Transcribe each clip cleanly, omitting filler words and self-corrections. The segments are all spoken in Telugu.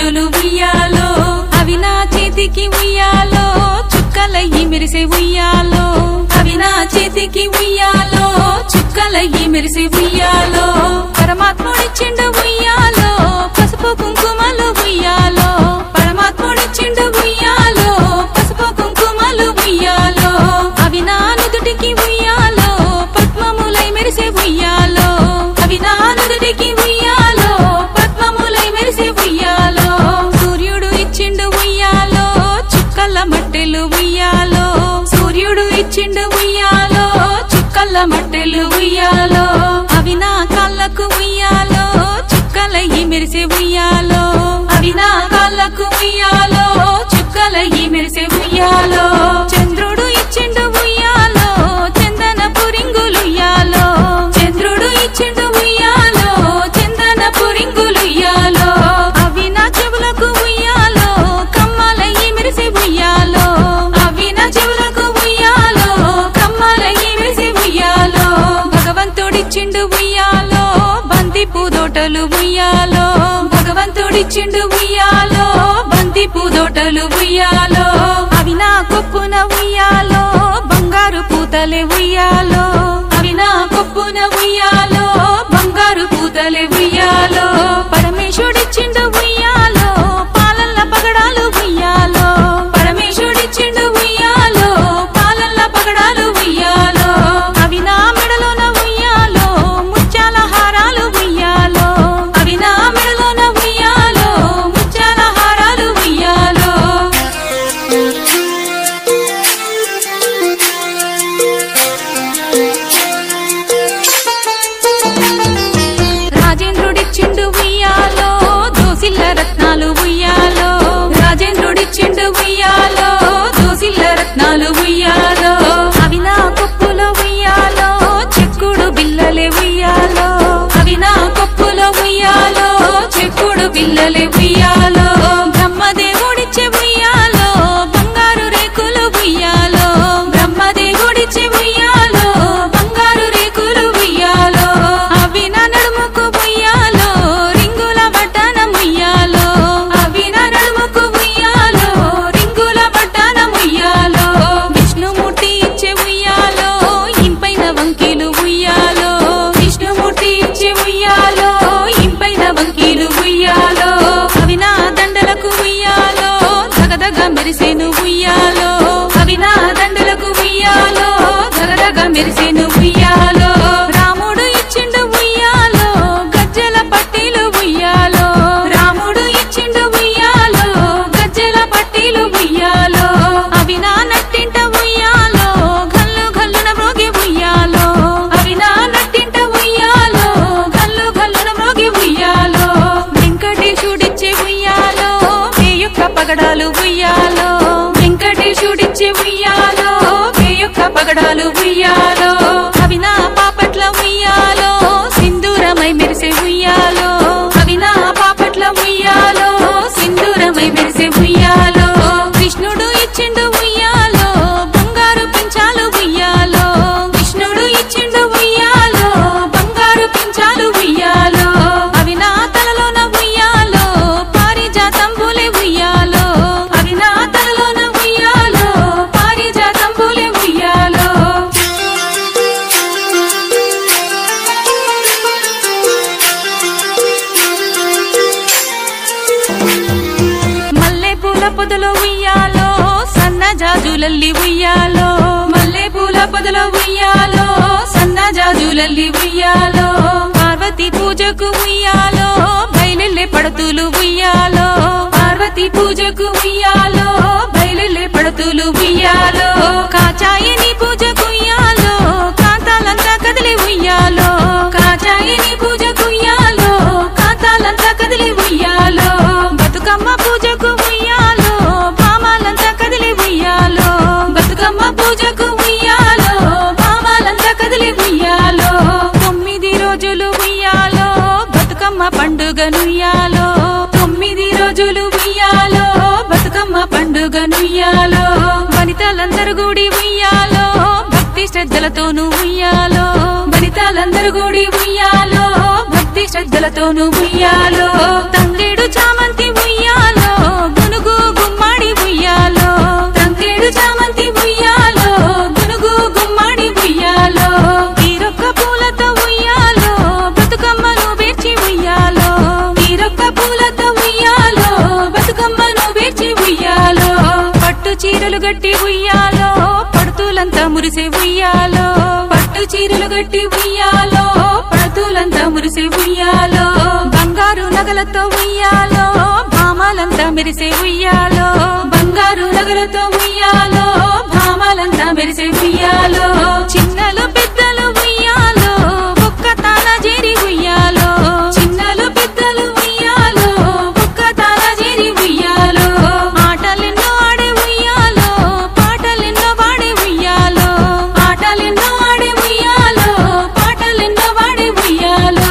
గాజులు ఉయ్యాలో అవి నా చేతికి ఉయ్యాలో చుక్కలయ్యి మెరిసే ఉయ్యాలో అవి నా చేతికి ఉయ్యాలో చుక్కలయ్యి మెరిసే ఉయ్యాలో పరమాత్ముడిచ్చిండు ఉయ్యాలో పసుపు కుంకుమలు ఉయ్యాలో పరమాత్ముడిచ్చిండు ఉయ్యాలో పసుపు కుంకుమలు ఉయ్యాలో అవి నా నుదుటికి ఉయ్యాలో పద్మములై మెరిసే ఉయ్యాలో అవి నా నుదుటికి ఉయ్యాలో పద్మములై మెరిసే ఉయ్యాలో సూర్యుడు ఇచ్చిండు ఉయ్యాలో చుక్కల మట్టెలు ఉయ్యాలో సూర్యుడు ఇచ్చిండు ఉయ్యాలో చుక్కల మట్టెలు ఉయ్యాలో అవి నా కాళ్ళకు ఉయ్యాలో చుక్కలయ్యి మెరిసే ఉయ్యాలో అవి నా కాళ్ళకు ఉయ్యాలో చుక్కలయ్యి మెరిసే ఉయ్యాలో చంద్రుడు ఇచ్చిండు ఉయ్యాలో చందనపు రింగులుయ్యాలో చంద్రుడు ఇచ్చిండు ఉయ్యాలో చందనపు రింగులుయ్యాలో అవి నా చెవులకు ఉయ్యాలో కమ్మలయ్యి మెరిసే ఉయ్యాలో అవి నా చెవులకు ఉయ్యాలో కమ్మలయ్యి మెరిసే ఉయ్యాలో భగవంతుడిచ్చిండు ఉయ్యాలో బంతి పూదోటలు ఉయ్యాలో భగవంతుడిచ్చిండు ఉయ్యాలో బంతి పూదోటలు ఉయ్యాలో అవి నా కొప్పున ఉయ్యాలో బంగారు పూతలే ఉయ్యాలో అవి నా కొప్పున ఉయ్యాలో బంగారు పూతలే ఉయ్యాలో పరమేశుడిచ్చిండు ఉయ్యాలో పాలల్ల పగడాలు ఉయ్యాలో పరమేశుడిచ్చిండు ఉయ్యాలో పాలల్ల పగడాలు ఉయ్యాలో అవి నా మెడలోన ఉయ్యాలో ముత్యాల హారాలు ఉయ్యాలో అవి నా మెడలోన ఉయ్యాలో ముత్యాల హారాలు ఉయ్యాలో రాజేంద్రుడిచ్చిండు ఉయ్యాలో దోసిల్ల రత్నాలు ఉయ్యాలో రాజేంద్రుడిచ్చిండు ఉయ్యాలో దోసిల్ల రత్నాలు ఉయ్యాలో అవి నా కొప్పులో ఉయ్యాలో చెక్కుడు బిల్లలే ఉయ్యాలో అవి నా కొప్పులో ఉయ్యాలో చెక్కుడు బిల్లలే ఉయ్యాలో బ్రహ్మదేవుడిచ్చే ఉయ్యాలో బంగారు రేకులు ఉయ్యాలో బ్రహ్మదేవుడిచ్చే ఉయ్యాలో బంగారు రేకులు ఉయ్యాలో అవి నా నడుముకు ఉయ్యాలో రింగుల బట్టనం ఉయ్యాలో అవి నా నడుముకు ఉయ్యాలో రింగుల బట్టనం ఉయ్యాలో విష్ణుమూర్తి ఇచ్చే ఉయ్యాలో ఇంపైన వంకీలు ఉయ్యాలో విష్ణుమూర్తి ఇచ్చే ఉయ్యాలో ఇంపైన వంకీలు ఉయ్యాలో అవి నా దండలకు ఉయ్యాలో దగదగ మెరిసేను ఉయ్యాలో అవి నా దండలకు ఉయ్యాలో దగదగ మెరిసేను ఉయ్యాలో రాముడు ఇచ్చిండు ఉయ్యాలో గజ్జెల పట్టీలు ఉయ్యాలో రాముడు ఇచ్చిండు ఉయ్యాలో గజ్జెల పట్టీలు ఉయ్యాలో అవి నా నట్టింట ఉయ్యాలో గల్లు గల్లున మ్రోగి ఉయ్యాలో అవి నా నట్టింట ఉయ్యాలో గల్లు గల్లున మ్రోగి ఉయ్యాలో వెంకటేశుడిచ్చే ఉయ్యాలో వేయొక్క పగడాలు ఉయ్యాలో వెంకటేశుడిచ్చే ఉయ్యాలో వేయొక్క పగడాలు ఉయ్యాలో అవి నా పాపట్ల ఉయ్యాలో సింధూరమై మెరిసే ఉయ్యాలో అవి నా పాపట్ల ఉయ్యాలో సింధూరమై మెరిసే ఉయ్యాలో కృష్ణుడు ఇచ్చిండు ఉయ్యాలో బంగారు పించాలు ఉయ్యాలో కృష్ణుడు ఇచ్చిండు ఉయ్యాలో బంగారు పించాలు ఉయ్యాలో అవి నా తలలోన ఉయ్యాలో పారిజాతంబులే ఉయ్యాలో అవి నా తలలోన ఉయ్యాలో పారిజాతంబులే ఉయ్యాలో మల్లె పూల పొదలో ఉయ్యాలో సన్న జాజులల్లి ఉయ్యాలో మల్లె పూల పొదలో ఉయ్యాలో సన్న జాజులల్లి ఉయ్యాలో పార్వతి పూజకు ఉయ్యాలో బయలెల్లే పడతులు ఉయ్యాలో పార్వతి పూజకు ఉయ్యాలో బయలెల్లే పడతులు ఉయ్యాలో కాచాయిని పూజకు ఉయ్యాలో కాంతాలంతా కదిలి ఉయ్యాలో కాచాయిని పూజకు ఉయ్యాలో కాంతాలంతా కదిలి ఉయ్యాలో బతుకమ్మ పూజకు ఉయ్యాలో భామాలంతా కదిలి ఉయ్యాలో బతుకమ్మ పూజకు ఉయ్యాలో భామాలంతా కదిలి ఉయ్యాలో 9 రోజులు ఉయ్యాలో బతుకమ్మ పండుగనుయ్యాలో 9 రోజులు ఉయ్యాలో బతుకమ్మ పండుగనుయ్యాలో వనితలందరూ గుడి ఉయ్యాలో భక్తి శ్రద్ధలతోను ఉయ్యాలో వనితలందరూ గుడి ఉయ్యాలో భక్తి శ్రద్ధలతోను ఉయ్యాలో తంగేడు చామంతి ఉయ్యాలో చీరలు గట్టి ఉయ్యాలో పడుతులంతా మురిసే ఉయ్యాలో పట్టు చీరలు గట్టి ఉయ్యాలో పడుతులంతా మురిసే ఉయ్యాలో బంగారు నగలతో ఉయ్యాలో భామాలంతా మెరిసే ఉయ్యాలో బంగారు నగలతో ఉయ్యాలో భామాలంతా మెరిసే ఉయ్యాలో చిన్నలు పెద్దలు ఉయ్యాలో ఒక్క తాన చేరి ఉయ్యాలో చిన్నలు పెద్దలు ఉయ్యాలో ఒక్క తాన చేరి ఉయ్యాలో ఆటలెన్నో ఆడే ఉయ్యాలో పాటలెన్నో పాడే ఉయ్యాలో ఆటలెన్నో ఆడే ఉయ్యాలో పాటలెన్నో పాడే ఉయ్యాలో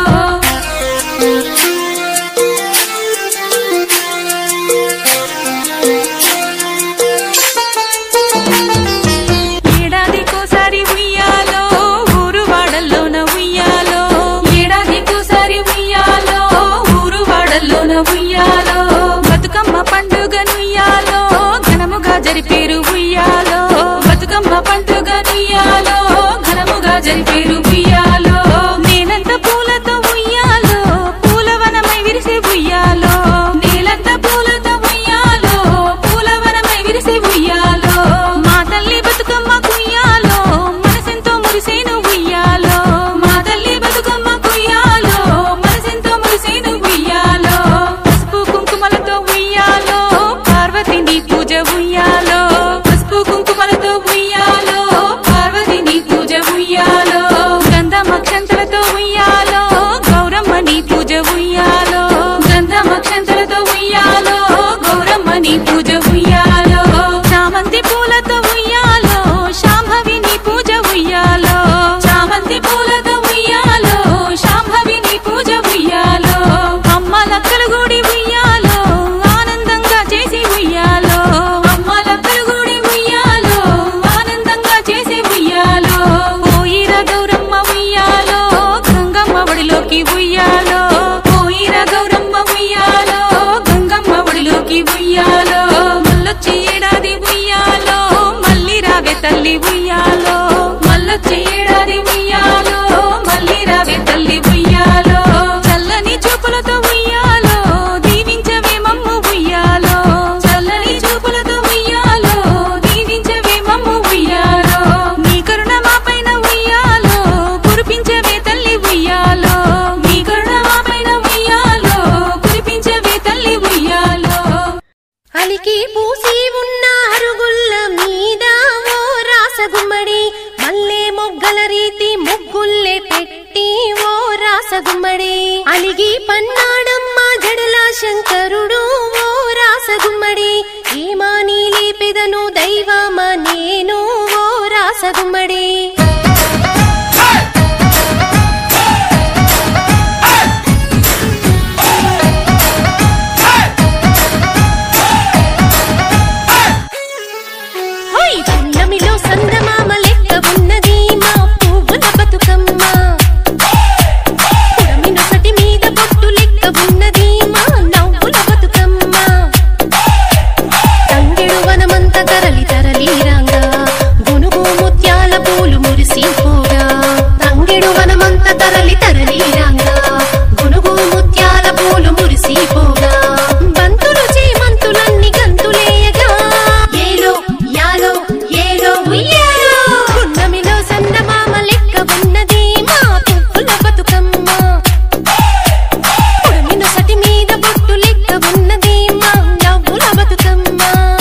ఏడాదికోసారి ఉయ్యాలో ఊరు వాడల్లోన ఉయ్యాలో ఏడాదికోసారి ఉయ్యాలో ఊరు వాడల్లోన ఉయ్యాలో బతుకమ్మ పండుగనుయ్యాలో ఘనముగా జరిపేరు ఉయ్యాలో బతుకమ్మ పండుగనుయ్యాలో ఘనముగా జరిపేరు ఉయ్యాలో నేలంత పూలతో ఉయ్యాలో పూలవనమై విరిసే ఉయ్యాలో నేలంత పూలతో ఉయ్యాలో పూలవనమై విరిసే ఉయ్యాలో మా తల్లి బతుకమ్మ కుయ్యాలో మనసెంతో మురిసేను ఉయ్యాలో మా తల్లి బతుకమ్మ కుయ్యాలో మనసెంతో మురిసేను ఉయ్యాలో పసుపు కుంకుమలతో ఉయ్యాలో పార్వతిని పూజ ఉయ్యాలో పసుపు కుంకుమలతో ఉయ్యాలో పార్వతిని పూజ ఉయ్యాలో గంధమక్షంతలతో ఉయ్యాలో గౌరమ్మని పూజ ఉయ్యాలో గంధమక్షంతలతో ఉయ్యాలో గౌరమ్మని పూజ ఉయ్యాలో చామంతి పూలతో ఉయ్యాలో శాంభవిని పూజ ఉయ్యాలో చామంతి పూలతో ఉయ్యాలో శాంభవిని పూజ ఉయ్యాలో అమ్మ లక్కలు గుడి ఉయ్యాలో ఆనందంగా చేసి ఉయ్యాలో అమ్మ లక్కలు గుడి ఉయ్యాలో ఆనందంగా చేసి ఉయ్యాలో పోయిర గౌరమ్మ ఉయ్యాలో గంగమ్మ ఒడిలోకి ఉయ్యాలో పోయిర గౌరమ్మ ఉయ్యాలో గంగమ్మ ఒడిలోకి ఉయ్యాలో మల్లొచ్చి ఏడాది ఉయ్యాలో మళ్ళీ రావే తల్లి ఉయ్యాలో మల్లొచ్చి ఏడాది ఉయ్యాలో మళ్ళీ రావే తల్లి ఉయ్యాలో చల్లని చూపులతో ఉయ్యాలో దీవించవే మమ్ము ఉయ్యాలో చల్లని చూపులతో ఉయ్యాలో దీవించవే మమ్ము ఉయ్యాలో నీ కరుణ మా పైన ఉయ్యాలో కురిపించవే తల్లి ఉయ్యాలో నీ కరుణ మా పైన ఉయ్యాలో కురిపించవే తల్లి ఉయ్యాలో అలికి పూసి ఉన్న అరుగుల్ల మీద ఓ రాసగుమ్మడి మల్లె మొగ్గల రీతి ముగ్గుల్లే పెట్టి ఓ రాసగుమ్మడి అలిగి పన్నాడమ్మ జడల శంకరుడు ఓ రాసగుమ్మడి ఏమాని లేపెదను దైవమ నేను ఓ రాసగుమ్మడి పున్నమిలో సందమామ లెక్క ఉన్నది మా పువ్వుల బతుకమ్మ పుడమినొసటి మీద బొట్టు లెక్క ఉన్నది మా నవ్వుల బతుకమ్మ తంగెడు వనమంత తరలి తరలి రంగా గునుగు ముత్యాల పూలు మురిసిపోగా తంగెడు వనమంత తరలి తరలి రంగా గునుగు ముత్యాల పూలు మురిసిపోగా బంతులు చేమంతులన్నీ గంతులేయగా ఏలో యాలో ఏలో ఉయ్యాలో పున్నమిలో సందమామ లెక్క ఉన్నది మా పువ్వుల బతుకమ్మ పుడమినొసటి మీద బొట్టు లెక్క ఉన్నది మా నవ్వుల బతుకమ్మ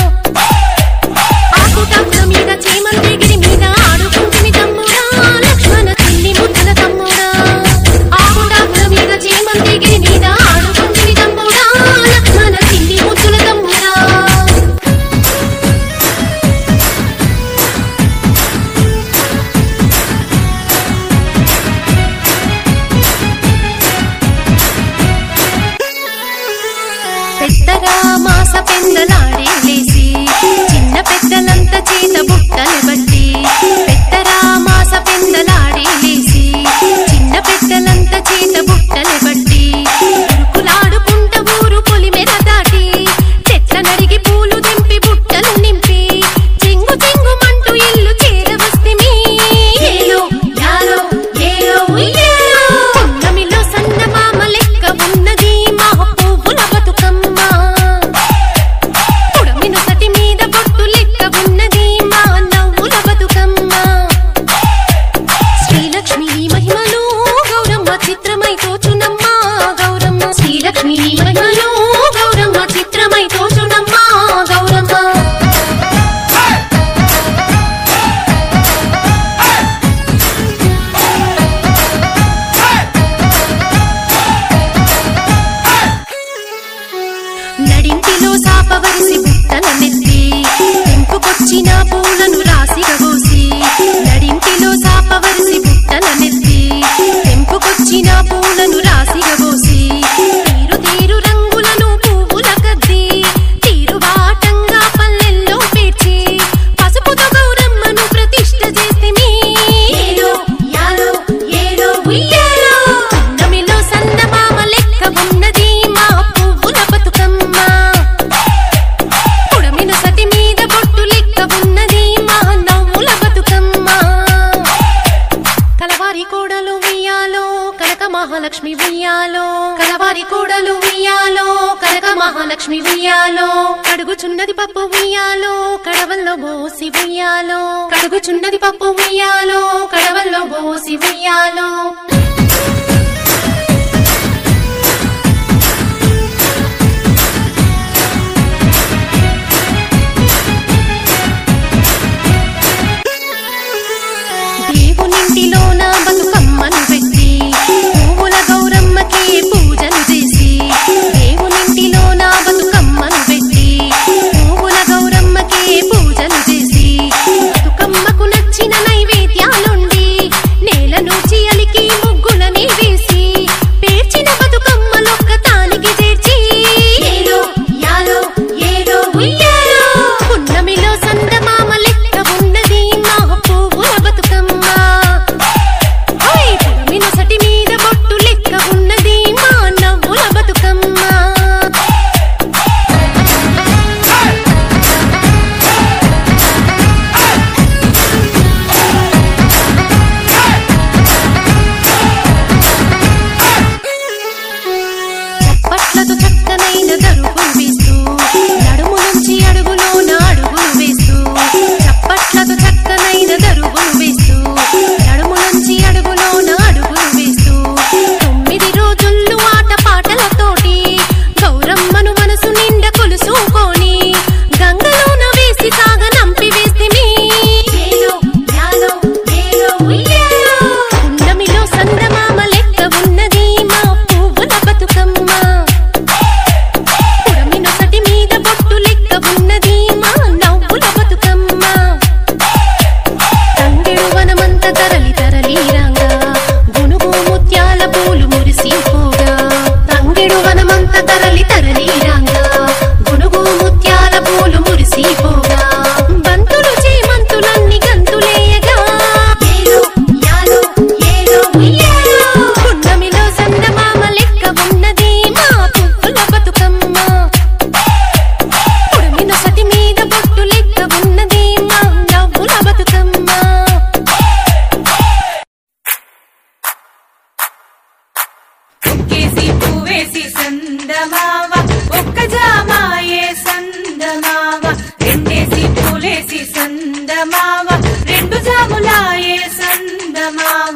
ఆకుటాకుల మీద చేమంతి గిరి మీద ఆడుకుంటుని తమ్ముడా లక్ష్మణ తిల్లి ముద్దల తమ్ముడా ఆకుటాకుల మీద చేమంతి గిరి మీద ఆడుకుంటుని తమ్ముడా లక్ష్మణ తిల్లి ముద్దల తమ్ముడా పెద్దగా మాస పెందలాడే లేసి చిన్న పెద్దలంత చేత బుట్టలు బట్టి పెద్దరా మాస పెందలాడే లేసి చిన్న పెద్దలంత చేత బుట్టలు బట్టి ఉరుకులాడుకుంట ఊరు పొలిమెర దాటి చెట్ల నడిగి పూలు దింపి బుట్టలు నింపి చెంగు చెంగుమంటూ ఇల్లు చేరవస్తిమి ఏలో యాలో ఏలో ఉయ్యాలో పున్నమిలో సందమామ లెక్క ఉన్నది మా పువ్వుల బతుకమ్మ పుడమినొసటి మీద బొట్టు లెక్క పూలను రాసిగా పోసి నడింటిలో సాపవరిసి బుట్టల నెత్తి తెంపుకొచ్చిన పూలను రాసిగా పోసి తీరు తీరు రంగులను పువ్వుల కద్ది తీరువాటంగా పల్లెల్లో పేర్చి పసుపుతో గౌరమ్మను ప్రతిష్ఠ చేస్తిమి ఏలో యాలో ఏలో ఉయ్యాలో పున్నమిలో సందమామ లెక్క ఉన్నది మా పువ్వుల బతుకమ్మ పుడమిన సతి మీద బొట్టు లెక్క ఉన్నది మా నవ్వుల బతుకమ్మ కలవారి కోడలు ఉయ్యాలో కనక మహాలక్ష్మి ఉయ్యాలో కలవారి కోడలు ఉయ్యాలో కనక మహాలక్ష్మి ఉయ్యాలో కడుగుచున్నది పప్పు ఉయ్యాలో కడవల్లో బోసి ఉయ్యాలో కడుగుచున్నది పప్పు ఉయ్యాలో కడవల్లో బోసి ఉయ్యాలో దేవునింటిలోన బతుకమ్మను పెట్టి పువ్వుల గౌరమ్మకే పూజలు చేసి దేవునింటిలోన బతుకమ్మను పెట్టి పువ్వుల గౌరమ్మకే పూజలు చేసి బతుకమ్మకు నచ్చిన నైవేద్యాలుండి నేల నుంచి అలికి ముగ్గులని వేసి పేర్చిన బతుకమ్మలొక్క తానికి చేర్చి ఏలో యాలో ఏలో ఉయ్యాలో పున్నమిలో సందమామ లెక్క ఉన్నది మా పువ్వుల బతుకమ్మ పుడమిన సటి మీద బొట్టు లెక్క ఉన్నది మా నవ్వుల బతుకమ్మ చప్పట్లతో చక్కనైన దరుపులు వేస్తూ నడుము నుంచి అడుగులోన అడుగులు వేస్తూ చప్పట్లతో చక్కనైన దరుపులు వేస్తూ నడుము నుంచి అడుగులోన అడుగులు వేస్తూ 9 రోజులు ఆట పాటలతోటి గౌరమ్మను మనసు నిండా కొలుసుకొని గంగలోన వేసి సాగనంపి వేస్తిమి ఏలో యాలో ఏలో ఉయ్యాలో పున్నమిలో సందమామ లెక్క ఉన్నది మా పువ్వుల బతుకమ్మ పుడమిన సటి మీద బొట్టు లెక్క ఉన్నది మా నవ్వుల బతుకమ్మ తంగెడు వనమంత తరలి తరలి రంగా గునుగు ముత్యాల పూలు మురిసిపోగా తంగెడు వనమంత తరలి తరలి రంగా గునుగు ముత్యాల పూలు మురిసిపోగా బంతులు చేమంతులన్నీ గంతులేయగా ఏలో యాలో ఏలో ఉయ్యాలో పున్నమిలో సందమామ లెక్క ఉన్నది మా పువ్వుల బతుకమ్మ పుడమిన సతి మీద బొట్టు లెక్క ఉన్నది మా నవ్వుల బతుకమ్మ ఒక్కేసి పువ్వేసి సందమావ ఒక్క జామాయే సందమావ రెండేసి పూలేసి సందమావ రెండు జాములాయే సందమావ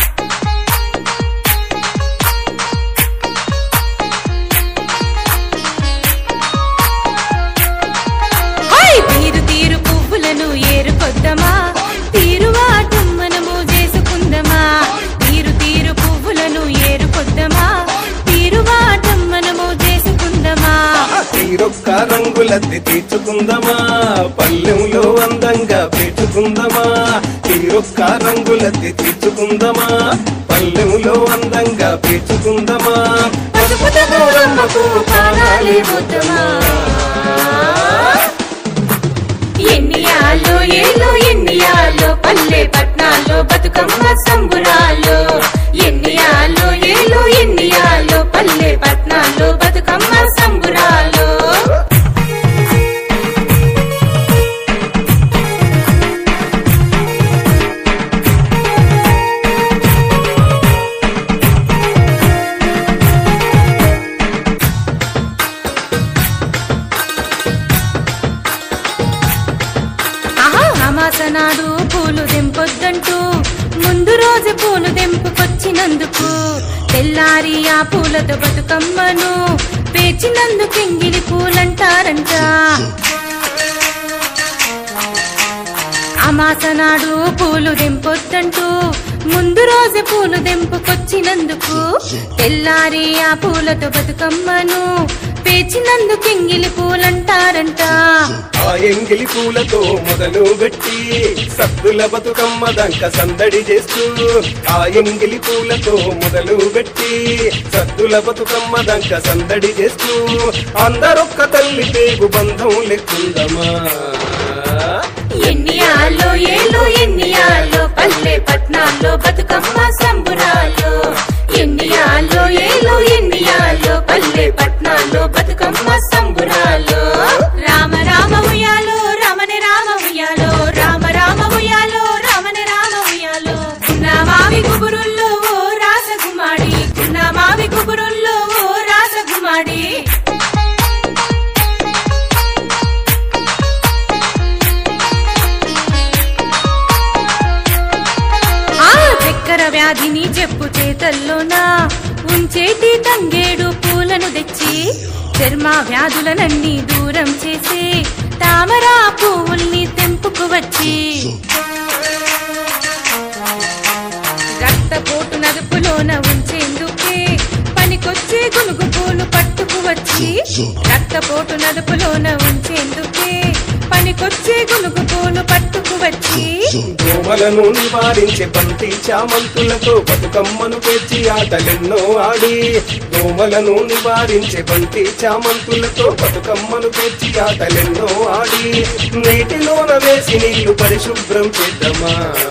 తీరు తీరు పువ్వులను ఏరుకొద్దమా తీరువాటం మనము చేసుకుందమా తీరు తీరు పువ్వులను ఏరుకొద్దమా తీరువాటం మనము చేసుకుందమా తీరొక్క రంగులద్ది తీర్చుకుందమా పల్లెంలో అందంగా పెట్టుకుందమా తీరొక్క రంగులద్ది తీర్చుకుందమా పల్లెంలో అందంగా పెట్టుకుందమా పసుపుతో గౌరమ్మకు పానాలే వద్దమా ఎన్నియాలో ఏలో ఎన్నియాలో పల్లె పట్నాల్లో బతుకమ్మ సంబురాలు ఎన్నియాలో ఏలో ఎన్నియాలో పల్లె పట్నాల్లో బతుకమ్మ సంబురాలు అమాసనాడు పూలు దెంపొద్దంటూ ముందు రోజు పూలు దెంపుకొచ్చినందుకు తెల్లారి ఆ పూలతో బతుకమ్మను పేర్చినందుకు ఎంగిలి పూలంటారంట అమాసనాడు పూలు దెంపొద్దంటూ ముందు రోజు పూలు దెంపుకొచ్చినందుకు తెల్లారి ఆ పూలతో బతుకమ్మను పేచినందుకు ఎంగిలి పూలంటారంట. ఆ ఎంగిలి పూలతో మొదలు పెట్టి సద్దుల బతుకమ్మ దంక సందడి చేస్తూ, ఆ ఎంగిలి పూలతో మొదలు పెట్టి సద్దుల బతుకమ్మ దంక సందడి చేస్తూ, అందరొక్క తల్లి పేగు బంధం లెక్కుందమా. ఎన్నియాలో ఏలో ఎన్నియాలో పల్లె పట్నాల్లో బతుకమ్మ సంబురాలు. ఎన్నియాలో ఏలో ఎన్నియాలో పల్లె పట్నాల్లో బతుకమ్మ సంబురాలు. రామ రామ ఉయ్యాలో రమణి రామ ఉయ్యాలో, రామ రామ ఉయ్యాలో రమణి రామ ఉయ్యాలో. నా మావి కుబురుల్లో ఓ రాసగుమాడి, నా మావి కుబురుల్లో ఓ రాసగుమాడి. చక్కెర వ్యాధిని చెప్పు చేతల్లోనా ఉంచేటి తంగేడు పూలను తెచ్చి, చర్మ వ్యాధులనన్నీ దూరం చేసి తామరా పువ్వుల్ని తెంపుకు వచ్చి, రక్తపోటు నదుపులోన ఉంచేందుకే పనికొచ్చే గునుగు పూలు పట్టుకు వచ్చి, రక్తపోటు నదుపులోన ఉంచేందుకే పనికొచ్చే గునుగు పూలు పట్టుకు వచ్చి, దోమలను నివారించే బంతి చామంతులతో బతుకమ్మను పేర్చి ఆటలెన్నో ఆడి, దోమలను నివారించే బంతి చామంతులతో బతుకమ్మను పేర్చి ఆటలెన్నో ఆడి, నీటిలోన వేసి నీళ్లు పరిశుభ్రం చేద్దామా.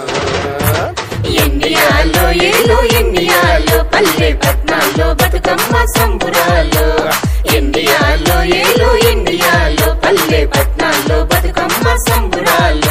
ఎన్నియాలో ఏలో ఎన్నియాలో పల్లె పట్నాల్లో బతుకమ్మ సంబురాలు. ఎన్నియాలో ఏలో ఎన్నియాలో పల్లె పట్నాల్లో బతుకమ్మ సంబురాలు.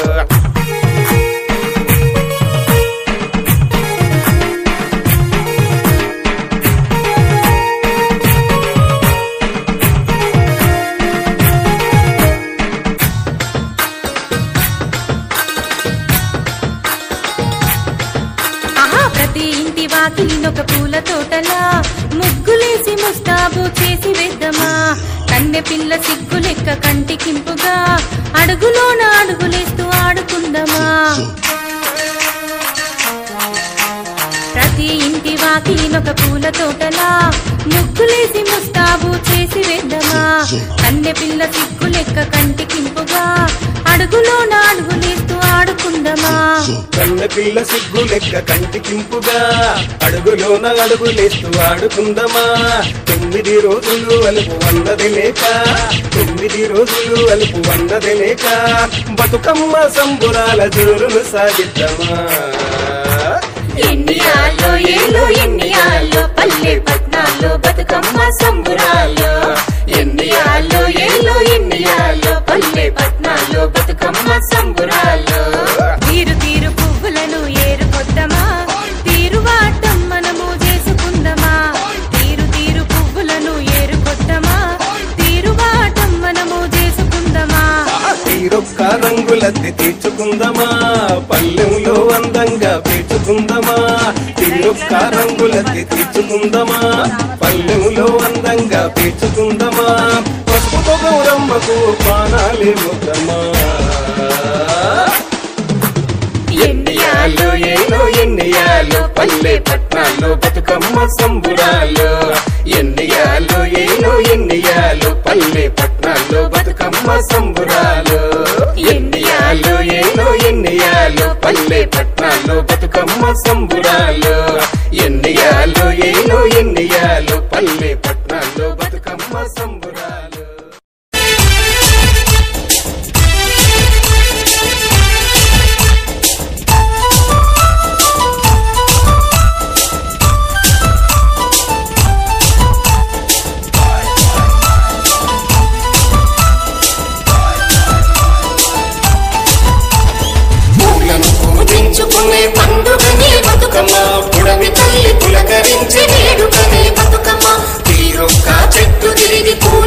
ప్రతి ఇంటి వాకిలినొక పూల తోటలా ముగ్గులేసి ముస్తాబు చేసి వేద్దామా. కన్నె పిల్ల సిగ్గు లెక్క కంటికింపుగా అడుగులోన అడుగులేస్తూ ఆడుకుందామా. ప్రతి ఇంటి వాకిలినొక పూల తోటలా ముగ్గులేసి ముస్తాబు చేసి వేద్దామా. కన్నె పిల్ల సిగ్గు లెక్క కంటికింపుగా అడుగులోన అడుగులేస్తూ ఆడుకుందామా. కన్నె పిల్ల సిగ్గు లెక్క కంటికింపుగా అడుగులోన అడుగులేస్తూ ఆడుకుందామా. 9 రోజులు అలుపు అన్నది లేక, 9 రోజులు అలుపు అన్నది లేక బతుకమ్మ సంబురాల జోరును సాగిద్దామా. ఎన్నియాలో ఏలో ఎన్నియాలో పల్లె పట్నాల్లో బతుకమ్మ సంబురాలు. ఎన్నియాలో ఏలో ఎన్నియాలో పల్లె పట్నాల్లో బతుకమ్మ సంబురాలు. తీరు తీరు పువ్వులను ఏరుకొద్దామా, తీరువాటం మనము చేసుకుందామా. తీరు తీరు పువ్వులను ఏరుకొద్దామా, తీరువాటం మనము చేసుకుందామా. తీరొక్క రంగులద్ది తీర్చుకుందామా, పల్లెంలో అందంగా పేర్చుకుందామా. తీరొక్క రంగులద్ది తీర్చుకుందామా, పల్లెంలో అందంగా పేర్చుకుందామా. పసుపు గౌరమ్మకు పానాలే ముద్దమా. ఎన్నియాలో ఏలో ఎన్నియాలో పల్లె పట్నాల్లో బతుకమ్మ సంబురాలు. ఎన్నియాలో ఏలో ఎన్నియాలో పల్లె పట్నాల్లో బతుకమ్మ సంబురాలు. ఎన్నియాలో ఏలో ఎన్నియాలో పల్లె పట్నాల్లో బతుకమ్మ సంబురాలు. ఎన్నియాలో ఏలో ఎన్నియాలో పల్లె పట్నాల్లో బతుకమ్మ సంబురాలు. పండుగనే బతుకమ్మ, పుడమి తల్లి పులకరించే వేడుకనే బతుకమ్మ. తీరొక్క చెట్టు తిరిగి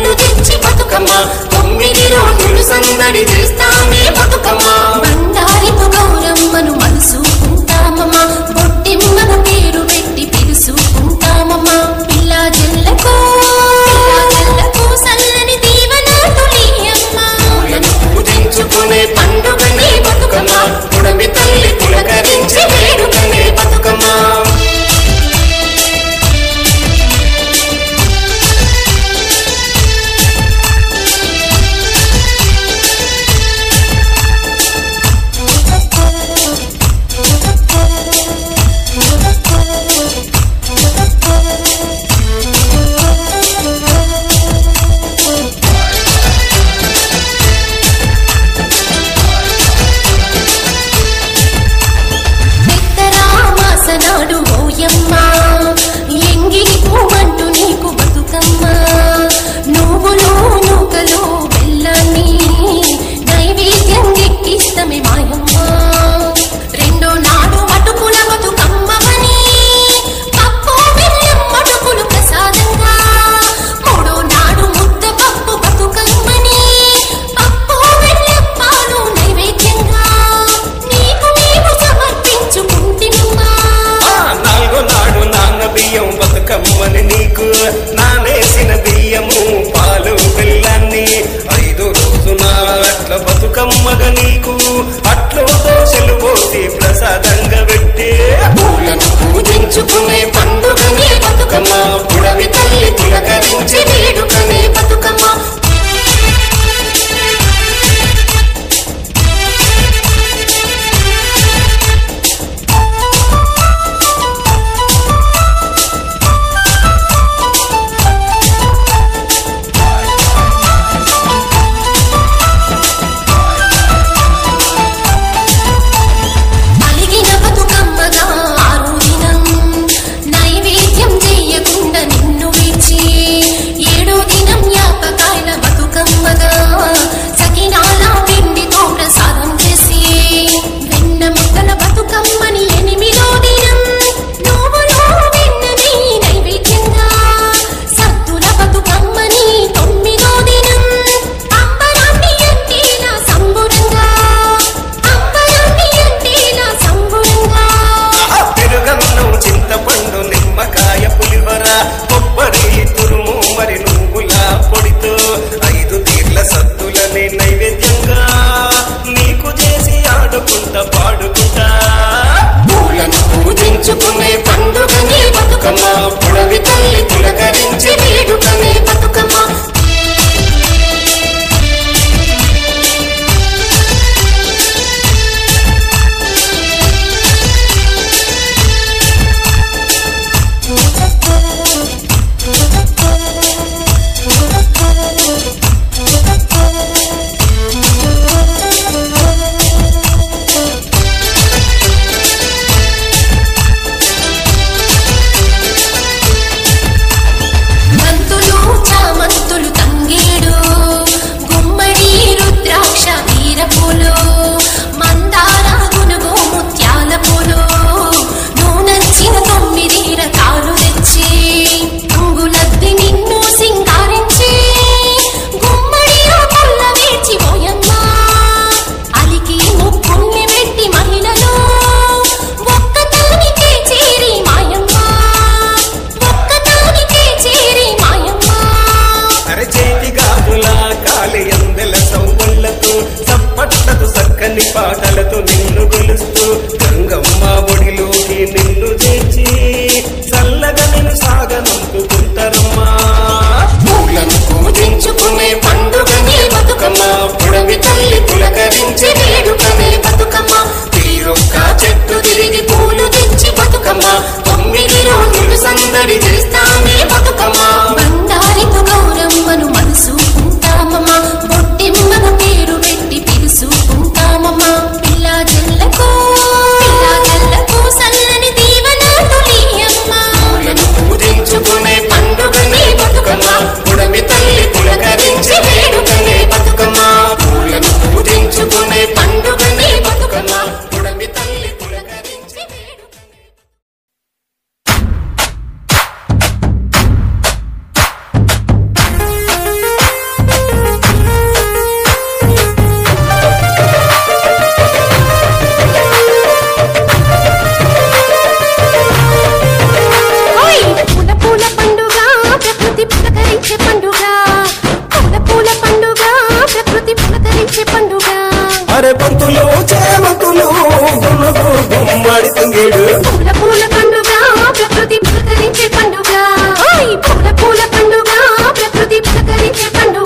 పులకరించే పండుగ పూల పూల పండుగ ప్రకృతి పులకరించే పండుగ అరే పంతులు చేమంతులు గుమ్మడి తుంగేడు పూల పూల పండుగ ప్రకృతి పులకరించే పండుగ పూల పూల పండుగ ప్రకృతి పులకరించే పండుగ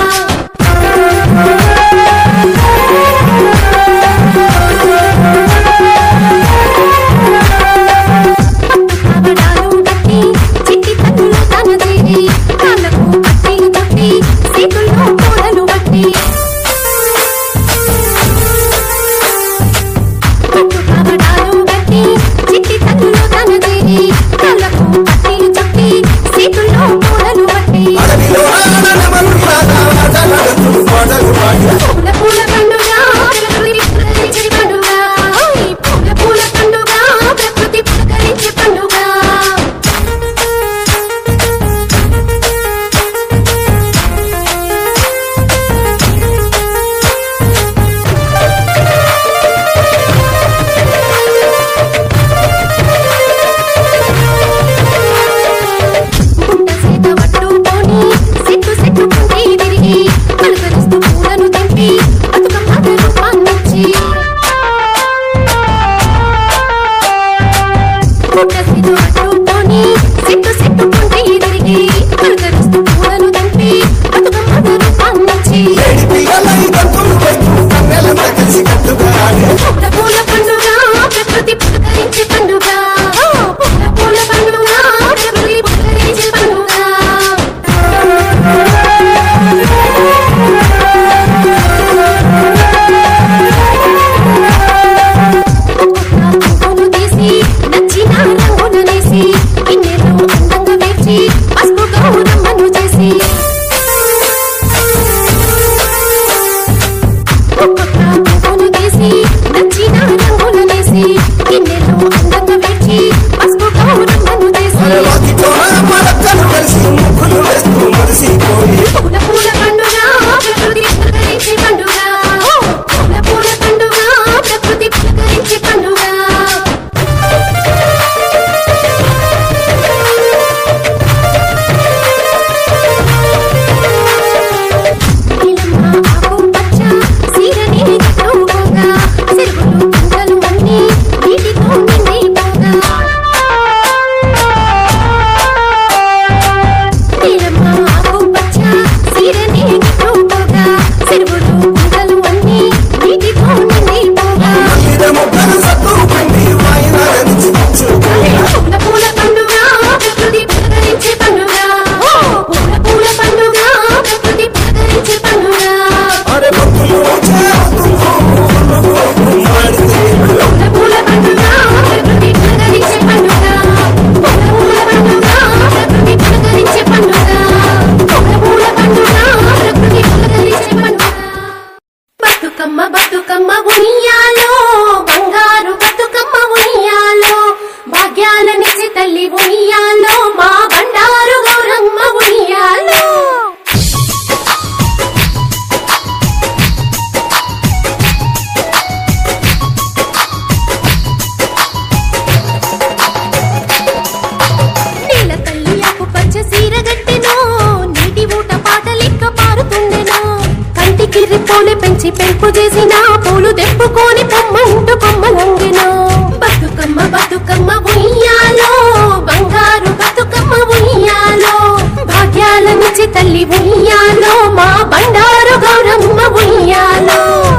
పెంచి పెంపు చేసిన పూలు తెప్పుకొని పొమ్మంటూ కొమ్మలంగిన బతుకమ్మ బతుకమ్మ ఉయ్యాలో బంగారు బతుకమ్మ ఉయ్యాలో భాగ్యాలనిచ్చి తల్లి ఉయ్యాలో మా బండారు గౌరమ్మ ఉయ్యాలో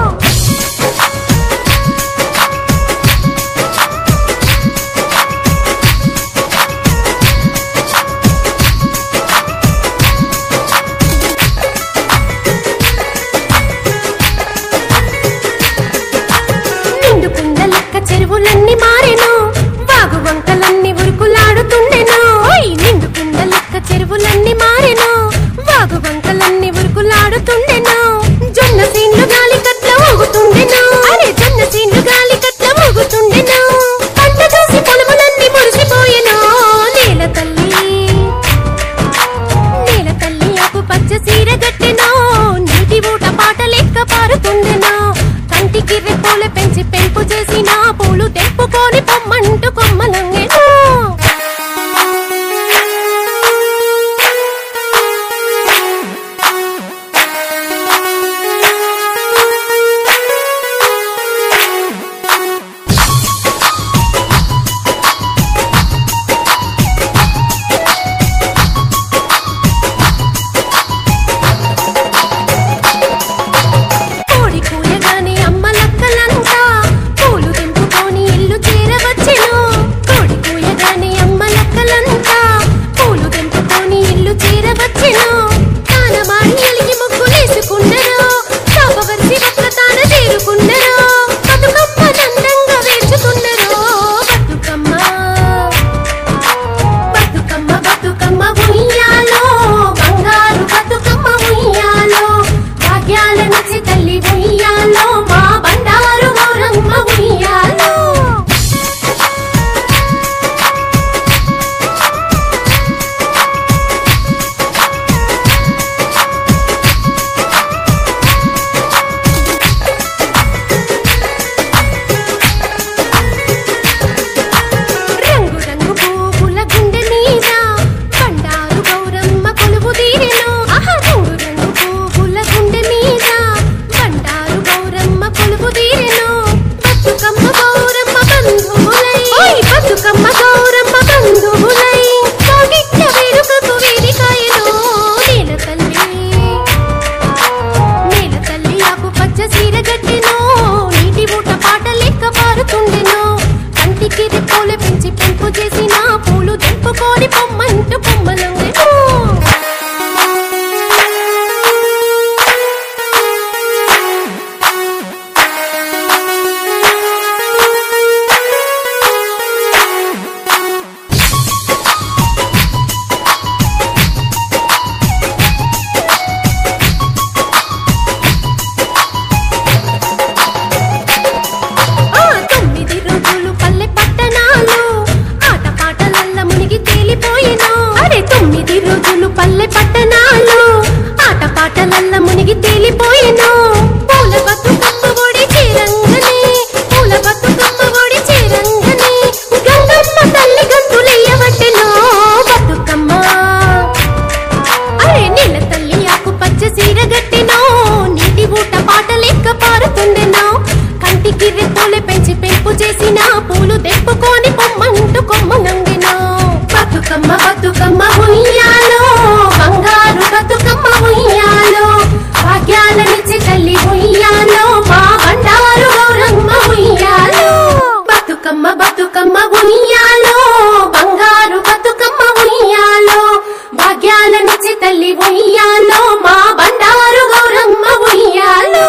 చెరువులన్నీ మారెను వాగు వంకలన్నీ ఉరుకులాడుతుండెను నిండు కుండ లెక్క చెరువులన్నీ మారెను వాగు వంకలన్నీ ఉరుకులాడుతుండెను జొన్న సీన్లు గాలి కట్ల ఊగుతుండెను అరే జొన్న సీన్లు గాలి కట్ల ఊగుతుండెను పంట చూసి పొలములన్నీ మురిసిపోయెను నేల తల్లి ఆకు పచ్చ సీర గట్టెను నీటి ఊట పాట లెక్క పారుతుండెను కంటికి రెప్పోలే పెంచి పెంపు చేసిన పూలు తెప్పుకొని పొమ్మంటూ కొమ్మలంగెను ఉయ్యాలో మా బండారు గౌరమ్మ ఉయ్యాలో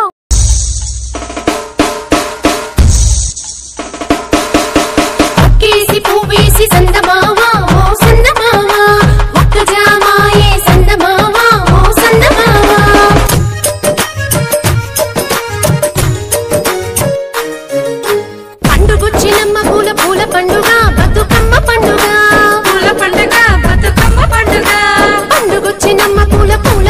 కేసి పువ్వేసి సందమామ ఓ సందమామ ఒక్క జామాయే సందమామ ఓ సందమామ పండుగొచ్చినమ్మ పూల పూల పండుగ బతుకమ్మ పండుగ పూల పండుగ బతుకమ్మ పండుగ పండుగొచ్చినమ్మ పూల పూల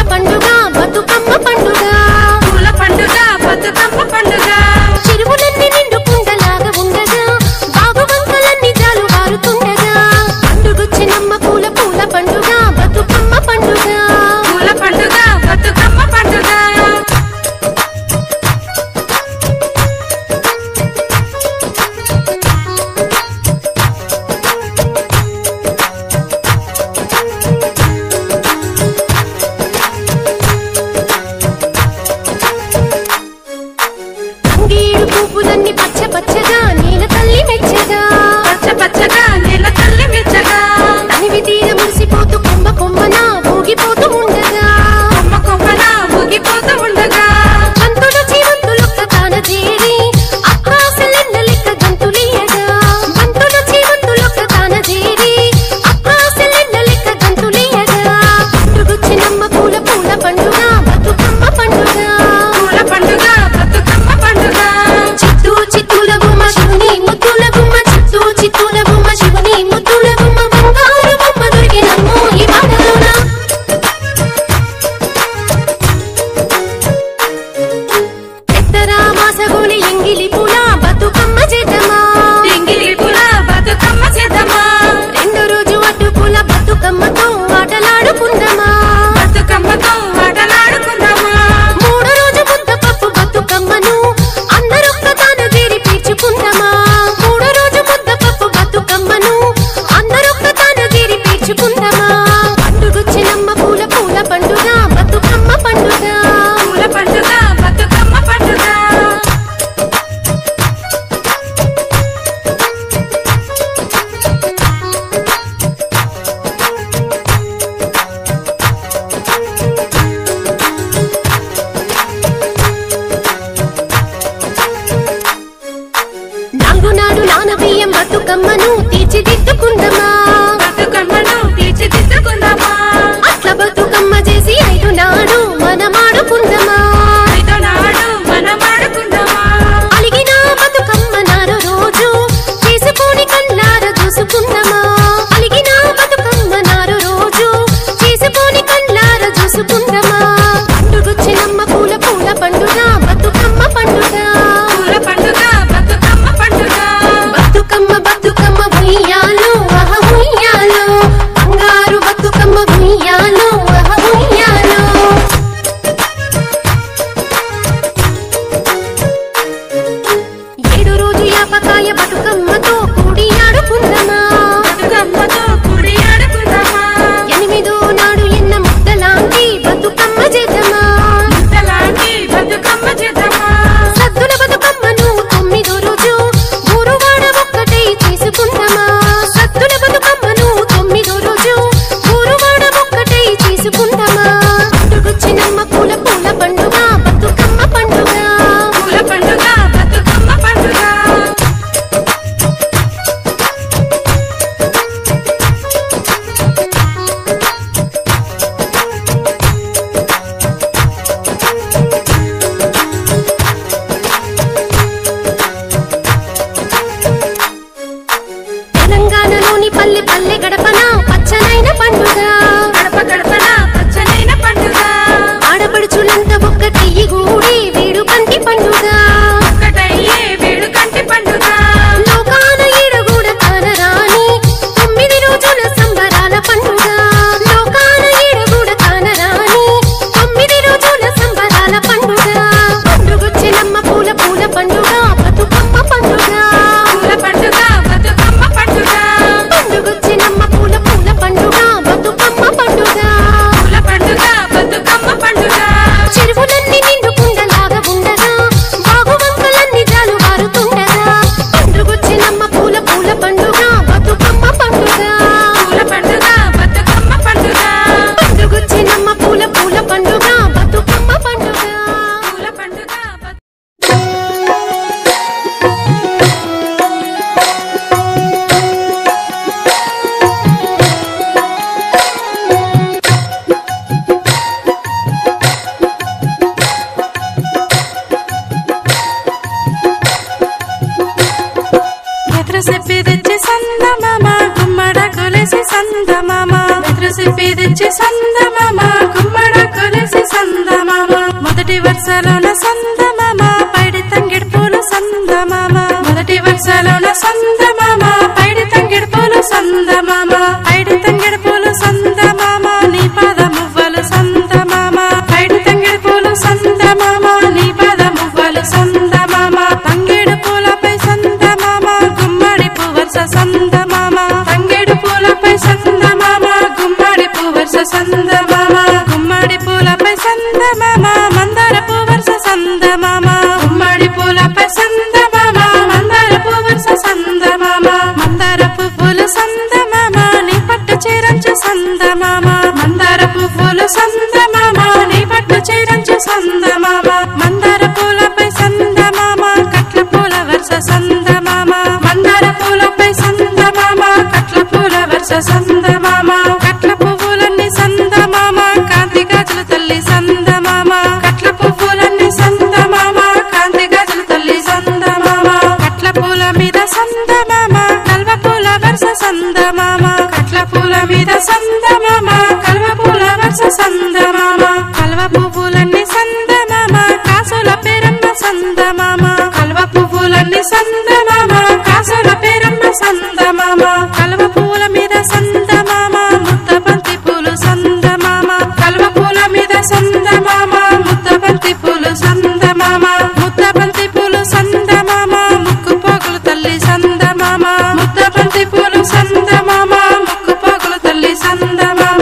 తెచ్చి సందమామ గుమ్మడ కొలిసి సందమామ మొదటి వరుసలోన సందమామ పైడి తంగిడి పూలు సందమామ మొదటి వరుసలోన సందమామ పైడి తంగిడి పూలు సందమామ పైడి తంగిడి పూలు సందమామ నీ పాదమువ్వలు సందమామ పైడి తంగిడి పూలు సందమామ నీ పాదమువ్వలు సందమామ తంగిడి పూలపై సందమామ గుమ్మడి పువర్స సందమామ తంగిడి పూలపై సందమామ గుమ్మడి పువర్స సందమామ గుమ్మడి పూలపై సందమామ మందార పువర్స సందమామ గుమ్మడి పూలపై సందమామ మందార పువర్స సందమామ మందార పువ్వులు సందమామ నీ పట్టు చీరంచు సందమామ మందార పువ్వులు సందమామ నీ పట్టు చీరంచు సందమామ మందార పూలపై సందమామ కట్ల పూల వర్ష సందమామ మందార పూలపై సందమామ కట్ల పూల వర్ష సందమామ కట్ల పువ్వులన్నీ సందమామ కాంతి గాజులు తల్లి సందమామ కట్ల పువ్వులన్నీ సందమామ కాంతి గాజులు తల్లి సందమామ కట్ల పూల మీద సందమామ కల్వ పూల వర్ష సందమామ కట్ల పూల మీద సందమామ కల్వ పూల వర్ష సందమామ కల్వ పువ్వులన్నీ సందమామ కాసుల పేరమ్మ సందమామ కల్వ పువ్వులన్నీ సందమామ కాసుల పేరమ్మ సందమామ కల్వ పూల మీద సందమామ ముద్ద బంతి పూలు సందమామ కల్వ పూల మీద సందమామ ముద్ద బంతి పూలు సందమామ ముద్ద బంతి పూలు సందమామ ముక్కు పోగులు తల్లి సందమామ ముద్ద బంతి పూలు సందమామ ముక్కు పోగులు తల్లి సందమామ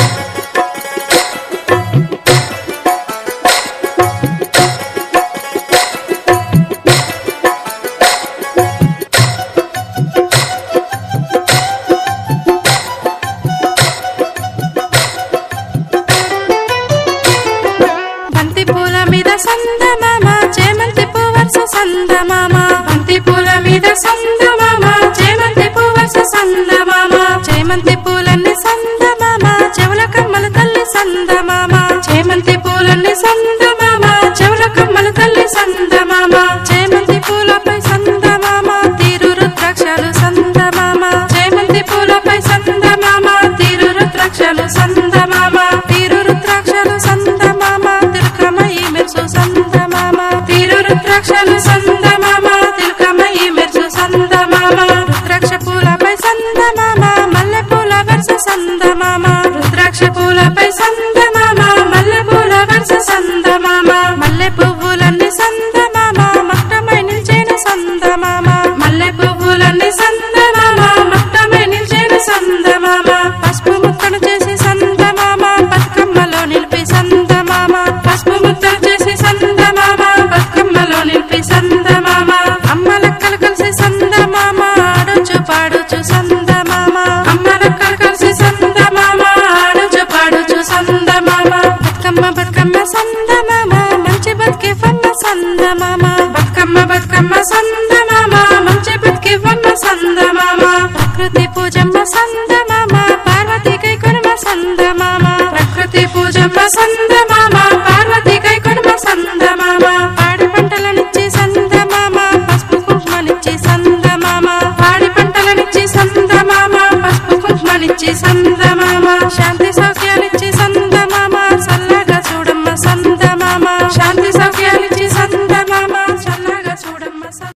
బంతి పూల మీద సందమామ చేమంతి పువర్స సందమామ బంతి పూల మీద సందమామ చేమంతి పువర్స సందమామ చేమంతి పూలన్నీ సందమామ చెవుల కమ్మల తల్లి సందమామ చేమంతి పూలన్నీ సందమామ చెవుల కమ్మల తల్లి సందమామ చేమంతి పూలపై సందమామ తీరు రుద్రాక్షలు సందమామ చేమంతి పూలపై సందమామ తీరు రుద్రాక్షలు సందమామ తీరు రుద్రాక్షలు సందమామ తిలకమయి మెర్సు సందమామ తీరు రుద్రాక్షలు సందమామ తిలకమయి మెర్సు సందమామ రుద్రాక్ష పూలపై సందమామ మల్లె పూల వర్ష సందమామ రుద్రాక్ష పూలపై సందమామ మల్లె పూల వర్ష సందమామ మల్లె పువ్వులన్నీ సందమామ మట్టమై నిల్చేను సందమామ మల్లె పువ్వులన్నీ సందమామ మట్టమై నిల్చేను సందమామ పసుపు ముక్కను చేసి సందమామ బతుకమ్మలో నిలిపి సందమామ పసుపు ముక్కలు చేసి సందమామ బతుకమ్మలో నిలిపి సందమామ అమ్మ లెక్కలు కలిసి సందమామ ఆడొచ్చు పాడొచ్చు సందమామ అమ్మ లెక్కలు కలిసి సందమామ ఆడొచ్చు పాడొచ్చు సందమామ బతుకమ్మ బతుకమ్మ సందమామ మంచి బతికి వన్న సందమామ బతుకమ్మ బతుకమ్మ సందమామ మంచి బతికి వన్న సందమామ ప్రకృతి పూజమ్మ సందమామ పార్వతి కై కొనుమ సందమామ ప్రకృతి పూజమ్మ సందమామ పార్వతి కై కొనుమ సందమామ పాడి పంటలనిచ్చి సందమామ పసుపు కుంకుమనిచ్చి సందమామ పాడి పంటలనిచ్చి సందమామ పసుపు కుంకుమనిచ్చి సందమామ శాంతి సౌఖ్యాలిచ్చి సందమామ సల్లగా చూడమ్మ సందమామ శాంతి సౌఖ్యాలిచ్చి సందమామ సల్లగా చూడమ్మ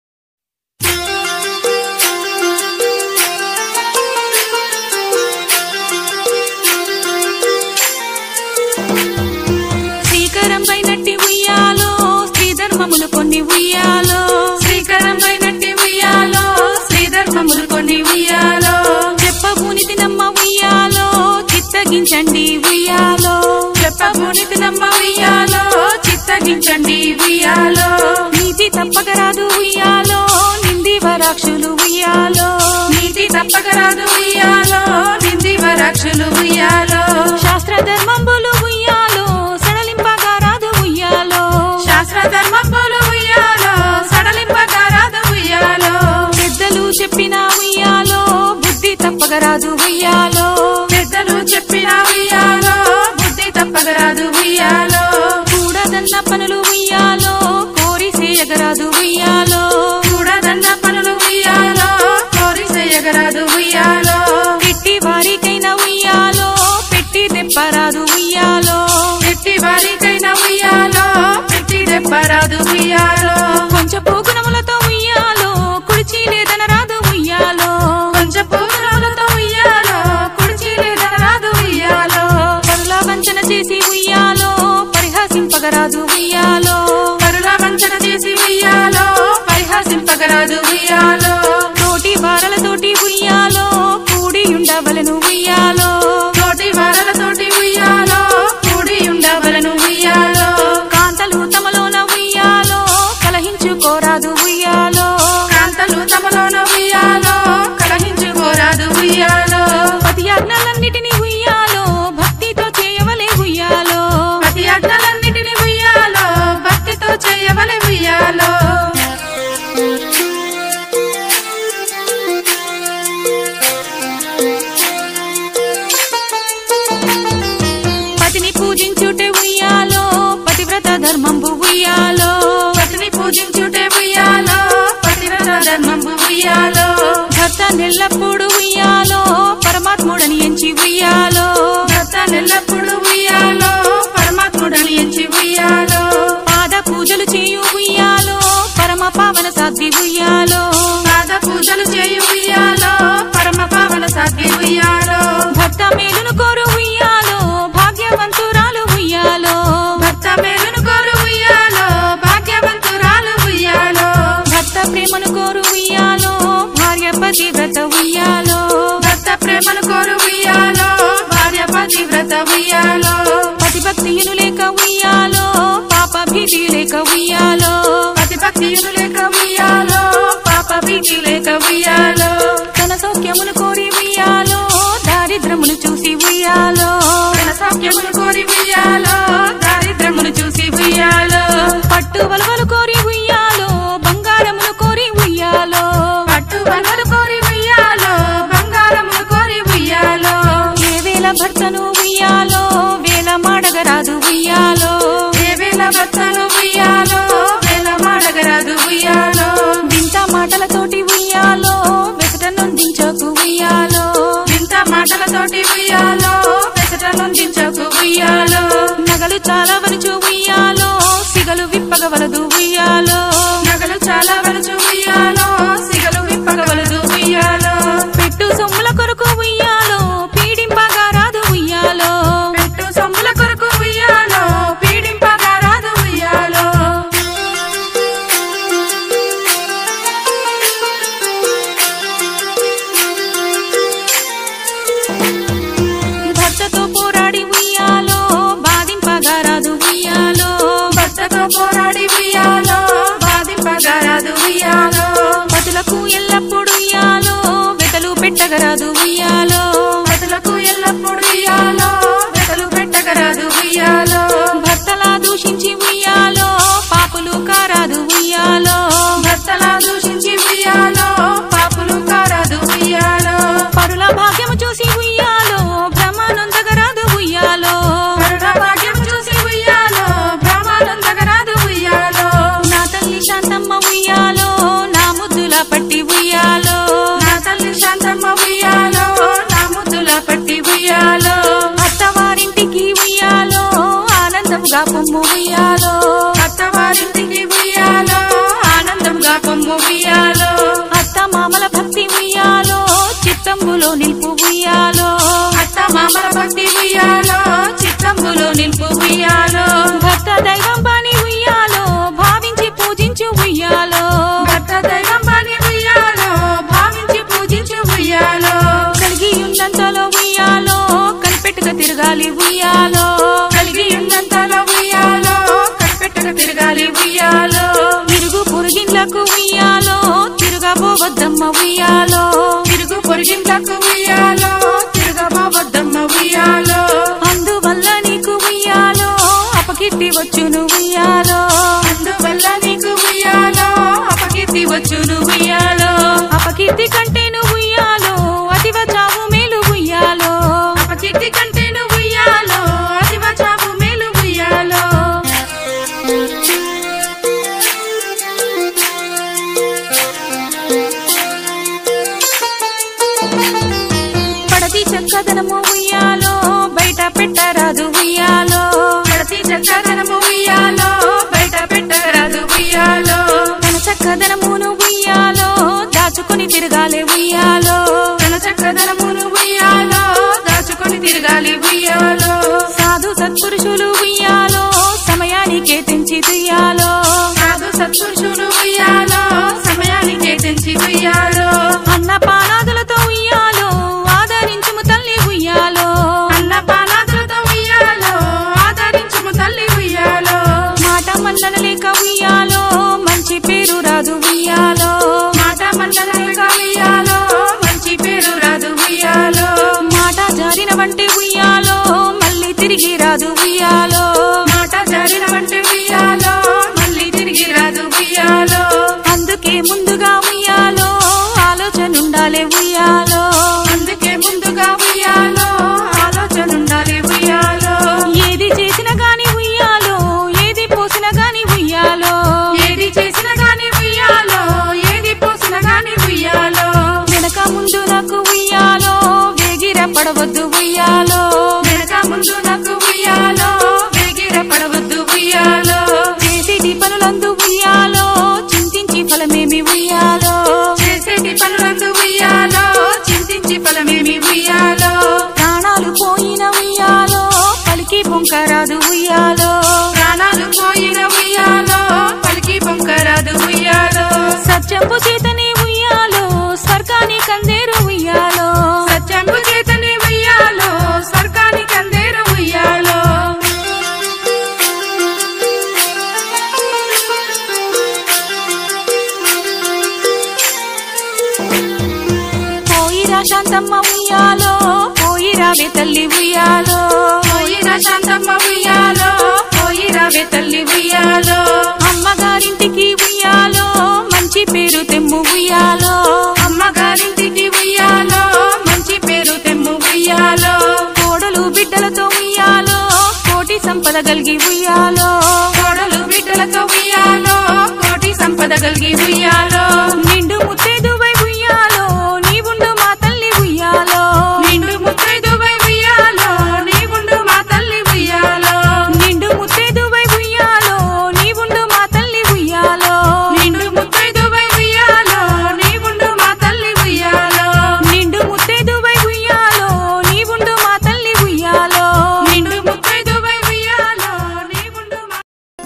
శ్రీకరంపై నట్టి ఉయ్యాలో స్త్రీ ధర్మములు కొన్ని ఉయ్యాలో శ్రీకరంపై నట్టి ఉయ్యాలో స్త్రీ ధర్మములు కొన్ని ఉయ్యాలో చెప్పబూనితి నమ్మ ఉయ్యాలో చిత్తగించండి ఉయ్యాలో చెప్పబూనితి నమ్మ ఉయ్యాలో చిత్తగించండి ఉయ్యాలో నీతి తప్పకరాదు ఉయ్యాలో నింది వరాక్షులు ఉయ్యాలో నీతి తప్పకరాదు ఉయ్యాలో నింది వరాక్షులు ఉయ్యాలో శాస్త్ర ధర్మంబులు ఉయ్యాలో సడలింపగారాదు ఉయ్యాలో శాస్త్ర ధర్మంబులు ఉయ్యాలో సడలింపగారాదు ఉయ్యాలో పెద్దలు చెప్పిన ఉయ్యాలో బుద్ధి తప్పగరాదు ఉయ్యాలో పెద్దలు చెప్పిన ఉయ్యాలో బుద్ధి తప్పగరాదు ఉయ్యాలో కూడదన్న పనులు ఉయ్యాలో కోరి చేయగరాదు ఉయ్యాలో కూడదన్న పనులు ఉయ్యాలో కోరి చేయగరాదు ఉయ్యాలో ఇట్టి వారికైనా ఉయ్యాలో ఉయ్యాలో ఎట్టి వారికైనా ఉయ్యాలో పెట్టి దెబ్బరాదు ఉయ్యాలో కొంచెం పూగుణములతో ఉయ్యాలో కుడిచి లేదనరాదు ఉయ్యాలో కొంచెం పూగుణములతో ఉయ్యాలో కుడిచి లేదనరాదు ఉయ్యాలో పరుల వంచన చేసి ఉయ్యాలో పరిహాసింపగరాదు ఉయ్యాలో పరుల వంచన చేసి ఉయ్యాలో పరిహాసింపగరాదు ఉయ్యాలో తోటి వారలతోటి ఉయ్యాలో కూడి ఉండవలను ఉయ్యాలో తోటి వారలతోటి ఉయ్యాలో కూడి ఉండవలను ఉయ్యాలో కాంతలు తమలోన ఉయ్యాలో కలహించుకోరాదు ఉయ్యాలో కాంతలు తమలోన ఉయ్యాలో కలహించుకోరాదు ఉయ్యాలో పతి ఆజ్ఞలన్నిటిని ఉయ్యాలో భక్తితో చేయవలే ఉయ్యాలో పతి ఆజ్ఞలన్నిటిని ఉయ్యాలో భక్తితో చేయవలె ఉయ్యాలో పతిని పూజించుటే ఉయ్యాలో పతివ్రత ధర్మంబు ఉయ్యాలో పతిని పూజించుటే ఉయ్యాలో పతివ్రత ధర్మంబు ఉయ్యాలో భర్త నెల్లప్పుడు ఉయ్యాలో పరమాత్ముడని ఎంచి ఉయ్యాలో భర్త నెల్లప్పుడు ఉయ్యాలో పరమాత్ముడని ఎంచి ఉయ్యాలో పాద పూజలు చేయు ఉయ్యాలో పరమ పావన సాధ్వి ఉయ్యాలో పాద పూజలు చేయు ఉయ్యాలో పరమ పావన సాధ్వి ఉయ్యాలో భర్త మేలును కోరు ఉయ్యాలో భాగ్యవంతురాలు ఉయ్యాలో భర్త మేలును కోరు ఉయ్యాలో భాగ్యవంతురాలు ఉయ్యాలో భర్త ప్రేమను కోరు ఉయ్యాలో భార్య పతివ్రత ఉయ్యాలో భర్త ప్రేమను కోరు ఉయ్యాలో భార్య పతివ్రత ఉయ్యాలో పతిభక్తియును లేక ఉయ్యాలో పాప భీతి లేక ఉయ్యాలో పతిభక్తియును లేక ఉయ్యాలో పాప భీతి లేక ఉయ్యాలో తన సౌఖ్యమును కోరి ఉయ్యాలో దారిద్రమును చూసి ఉయ్యాలో తన సౌఖ్యమును కోరి ఉయ్యాలో దారిద్రమును చూసి ఉయ్యాలో పట్టు వలవలు కోరి ఉయ్యాలో బంగారమును కోరి ఉయ్యాలో పట్టు వలలు కోరి ఉయ్యాలో బంగారమును కోరి ఉయ్యాలో ఏ వేళ భర్తను ఉయ్యాలో వేల మాడగరాదు ఉయ్యాలో ఏ వేళ భర్తను ఉయ్యాలో వేల మాడగరాదు ఉయ్యాలో వింత మాటలతోటి ఉయ్యాలో వెసట నొందించకు ఉయ్యాలో వింత మాటలతోటి ఉయ్యాలో వెసట నొందించకు ఉయ్యాలో నగలు చాలా వరచు ఉయ్యాలో సిగలు విప్పగవలదు ఉయ్యాలో నగలు చాలా వరచు ఉయ్యాలో సిగలు విప్పగవలదు ఉయ్యాలో పెట్టు సొమ్ముల కొరకు ఉయ్యాలో పీడింపగా రాదు ఉయ్యాలో పెట్టు సొమ్ముల కొరకు ఉయ్యాలో పీడింపగా రాదు ఉయ్యాలో భర్తతో పోరాడి ఉయ్యాలో బాధింపగా రాదు ఉయ్యాలో భర్తతో పోరాడి ఉయ్యాలో బాధింపగా రాదు ఉయ్యాలో పతులకు ఎల్లప్పుడు ఉయ్యాలో వెతలు పెట్టగరాదు ఉయ్యాలో పతులకు ఎల్లప్పుడు ఉయ్యాలో వెతలు పెట్టగరాదు ఉయ్యాలో భర్తలా దూషించి ఉయ్యాలో పాపులు కారాదు ఉయ్యాలో భర్తలా దూషించి ఉయ్యాలో పాపులు కారాదు ఉయ్యాలో పరుల భాగ్యము చూసి ఉయ్యాలో బ్రహ్మానందగరాదు ఉయ్యాలో కరుణ భాగ్యం చూసి ఉయ్యాలో బ్రహ్మానందగరాదు ఉయ్యాలో నా తల్లి శాంతమ్మ ఉయ్యాలో నా ముద్దుల పట్టి ఉయ్యాలో నా తల్లి శాంతమ్మ ఉయ్యాలో నా ముద్దుల పట్టి ఉయ్యాలో అత్తవారింటికి ఉయ్యాలో ఆనందంగా పొమ్ము ఉయ్యాలో అత్తవారింటికి ఉయ్యాలో ఆనందంగా పొమ్ము ఉయ్యాలో అత్త మామల భక్తి ఉయ్యాలో చిత్తంబులో నిల్పు ఉయ్యాలో అత్త మామల భక్తి ఉయ్యాలో చిత్తంబులో నింపు ఉయ్యాలో భర్త దైవం బాని ఉయ్యాలో భావించి పూజించు ఉయ్యాలో భర్త దైవం బాని ఉయ్యాలో భావించి పూజించు ఉయ్యాలో కలిగి ఉన్నంతలో ఉయ్యాలో కనిపెట్టుగా తిరగాలి ఉయ్యాలో కలిగి ఉన్నంతలో ఉయ్యాలో కనిపెట్టుకు తిరగాలి ఉయ్యాలో ఇరుగు పొరుగిండ్లకు ఉయ్యాలో తిరగబోవద్దమ్మ ఉయ్యాలో తిరుగు పొరిగింట్లకు ఉయ్యాలో తిరగబోవద్దమ్మ ఉయ్యాలో అందువల్ల నీకు ఉయ్యాలో అపకీర్తి వచ్చును ఉయ్యాలో అందువల్ల నీకు ఉయ్యాలో అపకీర్తి వచ్చును ఉయ్యాలో అపకీర్తి కంటే నువ్వు ఉయ్యాలో అతివ చావు మేలు ఉయ్యాలో అపకీర్తి కంటే నువ్వు ఉయ్యాలో అతివ చావు మేలు ఉయ్యాలో పడతి చక్కదనము ఉయ్యాలో బయట పెట్టరాదు ఉయ్యాలో తిరగాలి ఉయ్యాలో తన చక్కదనమును ఉయ్యాలో దాచుకొని తిరగాలి ఉయ్యాలో సాధు సత్పురుషులు ఉయ్యాలో సమయానికే తెంచి తుయ్యాలో సాధు సత్పురుషులు ఉయ్యాలో సమయానికే తెంచి తుయ్యాలో అన్నపానాదులతో ఉయ్యాలో ఆదరించుము తల్లి ఉయ్యాలో అన్నపానాదులతో ఉయ్యాలో ఆదరించుము తల్లి ఉయ్యాలో మాట మన్నన లేక ఉయ్యాలో మంచి పేరు రాదు ఉయ్యాలో మాట మన్నన లేక ఉయ్యాలో మంచి పేరు రాదు ఉయ్యాలో మాట జారిన వంటి ఉయ్యాలో మళ్ళీ తిరిగి రాదు ఉయ్యాలో మాట జారిన వంటి ఉయ్యాలో మళ్ళీ తిరిగి రాదు ఉయ్యాలో అందుకే ముందుగా ఉయ్యాలో ఆలోచనుండాలే ఉయ్యాలో అందుకే ముందుగా ఉయ్యాలో ఆలోచనుండాలే ఉయ్యాలో ఏది చేసినా గాని ఉయ్యాలో ఏది పోసినా గాని ఉయ్యాలో ఏది చేసినా గాని ఉయ్యాలో ఏది పోసినా గాని ఉయ్యాలో వెనక ముందు నాకు ఉయ్యాలో వేగిర పడవద్దు ఉయ్యాలో వెనక ముందు నాకు ఉయ్యాలో వేగిర పడవద్దు ఉయ్యాలో చేసేటి పనులందు ఉయ్యాలో చింతించి ఫలమేమి ఉయ్యాలో చేసేటి పనులందు ఉయ్యాలో చింతించి ఫలమేమి ఉయ్యాలో ప్రాణాలు పోయిన ఉయ్యాలో పలికి పొంకరాదు ఉయ్యాలో ప్రాణాలు పోయిన ఉయ్యాలో పలికి పొంకరాదు ఉయ్యాలో సత్యంపు చేతనే ఉయ్యాలో స్వర్గాన్ని కందేరు ఉయ్యాలో సత్యంపు చేతనే ఉయ్యాలో స్వర్గాన్ని కందేరు ఉయ్యాలో పోయిరా శాంతమ్మ ఉయ్యాలో పోయిరావే తల్లి ఉయ్యాలో పోయిరా శాంతమ్మ ఉయ్యాలో పోయిరావే తల్లి ఉయ్యాలో అమ్మగారింటికి ఉయ్యాలో మంచి పేరు తెమ్ము ఉయ్యాలో అమ్మగారింటికి ఉయ్యాలో మంచి పేరు తెమ్ము ఉయ్యాలో కోడలు బిడ్డలతో ఉయ్యాలో కోటి సంపద కలిగి ఉయ్యాలో కోడలు బిడ్డలతో ఉయ్యాలో కోటి సంపద కలిగి ఉయ్యాలో నిండు ముత్తైదువై ఉయ్యాలో నీవుండు మా తల్లి ఉయ్యాలో నిండు ముత్తైదువై ఉయ్యాలో నీవుండు మా తల్లి ఉయ్యాలో నిండు ముత్తైదువై ఉయ్యాలో నీవుండు మా తల్లి ఉయ్యాలో నిండు ముత్తైదువై ఉయ్యాలో నీవుండు మా తల్లి ఉయ్యాలో నిండు ముత్తైదువై ఉయ్యాలో నీవుండు మా తల్లి ఉయ్యాలో నిండు ముత్తైదువై ఉయ్యాలో నీవుండు మా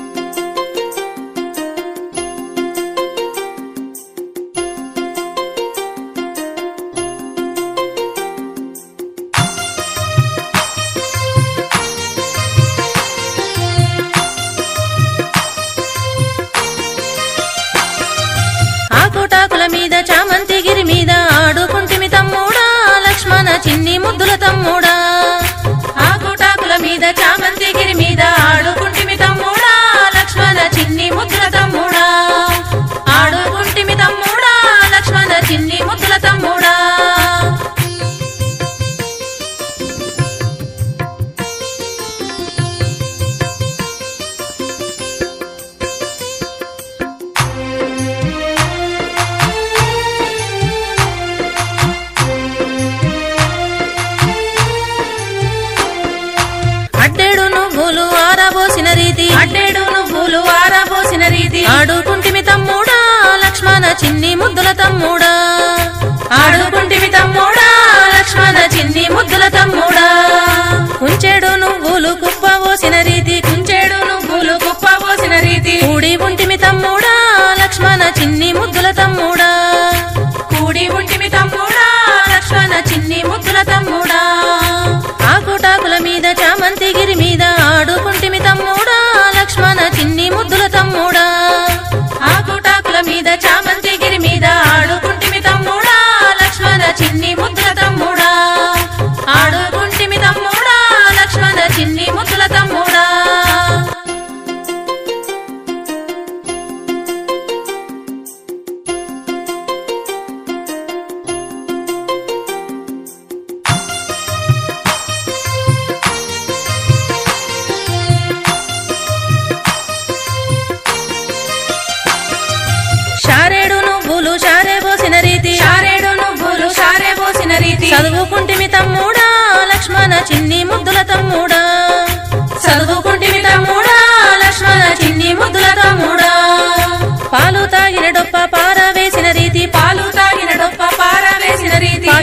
ఆకుటాకుల మీద చామంతి గిరి మీద ఆడుకుంటిమి తమ్ముడా లక్ష్మణ చిన్ని ముద్దుల తమ్ముడా ఆకుటాకుల మీద చామంతి గిరి మీద ఆడుకుంటిమి తమ్ముడా లక్ష్మణ చిన్ని ముద్దుల తమ్ముడా ఆడుకుంటిమి తమ్ముడా లక్ష్మణ చిన్ని ముద్దుల తమ్ముడా అడ్డేడు నువ్వులు ఆరబోసిన రీతి అడ్డేడు నువ్వులు ఆరబోసిన రీతి ఆడుకుంటిమి తమ్ముడా లక్ష్మణ చిన్ని ముద్దుల తమ్ముడా ఆడుకుంటిమి తమ్ముడా లక్ష్మణ చిన్ని ముద్దుల తమ్ముడా కుంచెడు నువ్వులు కుప్పబోసిన రీతి కుంచెడు నువ్వులు కుప్పబోసిన రీతి కూడి ఉంటిమి తమ్ముడా లక్ష్మణ చిన్ని ముద్దుల తమ్ముడా కూడి ఉంటిమి తమ్ముడా లక్ష్మణ చిన్ని ముద్దుల తమ్ముడా ఆకుటాకుల మీద చామంతి గిరి మీద ఆడుకుంటిమి తమ్ముడా లక్ష్మణ చిన్ని ముద్దుల తమ్ముడా ఆకుటాకుల మీద చామంతి గిరి మీద ఆడుకుంటిమి తమ్ముడా లక్ష్మణ చిన్ని ముద్దుల తమ్ముడా ఆడుకుంటిమి తమ్ముడా లక్ష్మణ చిన్ని ముద్దుల తమ్ముడా చదువుకుంటిమి తమ్ముడా లక్ష్మణ చిన్ని ముద్దుల తమ్ముడా చదువుకుంటిమి తమ్ముడా లక్ష్మణ చిన్ని ముద్దుల తమ్ముడా పాలు తాగిన డొప్ప పారవేసిన రీతి పాలు తాగిన డొప్ప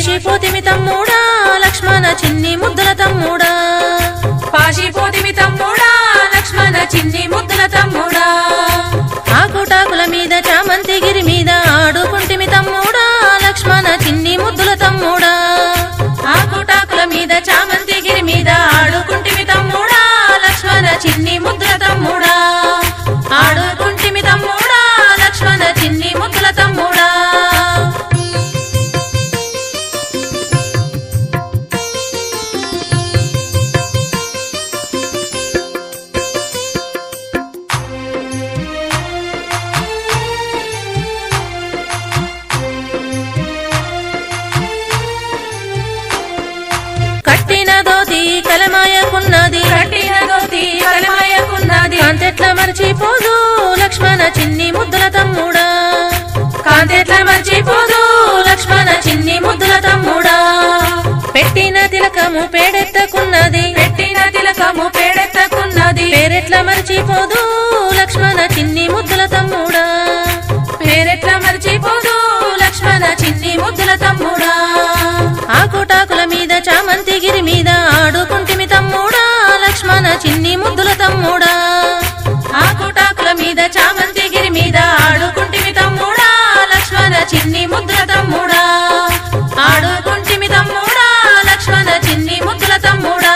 పాశిపోతిమి తమ్ముడా లక్ష్మణ చిన్ని ముద్దుల తమ్ముడా పాశిపోతిమి తమ్ముడా లక్ష్మణ చిన్ని ముద్దుల తమ్ముడా ఆకుటాకుల మీద చామంతి గిరి మీద ఆడుకుంటిమి తమ్ముడా లక్ష్మణ చిన్ని ముద్దుల తమ్ముడా ఆకుటాకుల మీద చామంతి గిరి మీద ఆడుకుంటిమి తమ్ముడా లక్ష్మణ చిన్ని ముద్దుల తమ్ముడా ఆడుకుంటిమి తమ్ముడా లక్ష్మణ చిన్ని ముద్దుల తమ్ముడా కట్టిన దోతి కలమాయకున్నది కాంతెట్ల మర్చిపోదు లక్ష్మణ చిన్ని ముద్దుల తమ్ముడా కాంతెట్ల మర్చిపోదు లక్ష్మణ చిన్ని ముద్దుల తమ్ముడా పెట్టిన తిలకము పేడెత్తకున్నది పేరెట్ల మర్చిపోదు లక్ష్మణ చిన్ని ముద్దుల తమ్ముడా పేరెట్ల మర్చిపోదు లక్ష్మణ చిన్ని ముద్దుల తమ్ముడా ఆకుటాకుల మీద చామంతి గిరి మీద ఆడుకుంటిమి తమ్ముడా లక్ష్మణ చిన్ని ముద్దుల తమ్ముడా ఆకుటాకుల మీద చామంతి గిరి మీద ఆడుకుంటిమి తమ్ముడా లక్ష్మణ చిన్ని ముద్దుల తమ్ముడా ఆడుకుంటిమి తమ్ముడా లక్ష్మణ చిన్ని ముద్దుల తమ్ముడా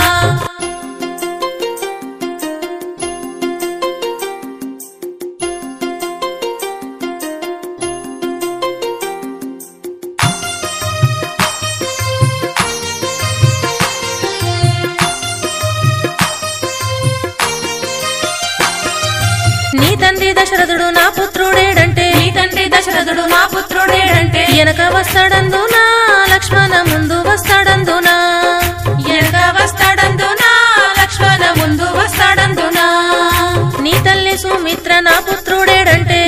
నీ తండ్రి దశరథుడు నా పుత్రుడేడంటే వెనక వస్తాడందునా లక్ష్మణ ముందు వస్తాడందునా నీ తల్లి సుమిత్ర నా పుత్రుడేడంటే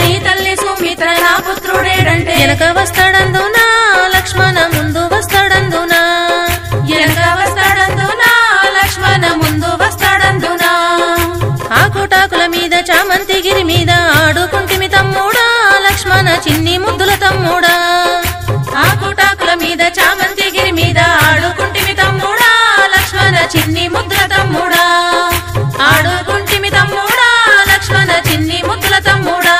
వెనక వస్తాడందునా లక్ష్మణ ముందు వస్తాడందునా ఆకుటాకుల మీద చామంతి గిరి మీద ఆడుకుంటిమి తమ్ముడా లక్ష్మణ చిన్ని ముద్దుల తమ్ముడా ఆకుటాకుల మీద చామంతి గిరి మీద ఆడుకుంటిమి తమ్ముడా లక్ష్మణ చిన్ని ముద్దుల తమ్ముడా ఆడుకుంటిమి తమ్ముడా లక్ష్మణ చిన్ని ముద్దుల తమ్ముడా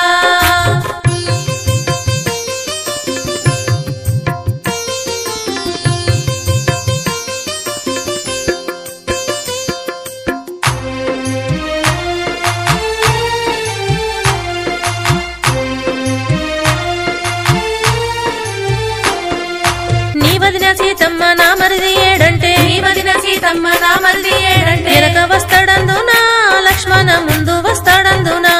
వదిన సీతమ్మ నా మరిది ఏడంటే వెనక వస్తాడందునా లక్ష్మణ ముందు వస్తాడందునా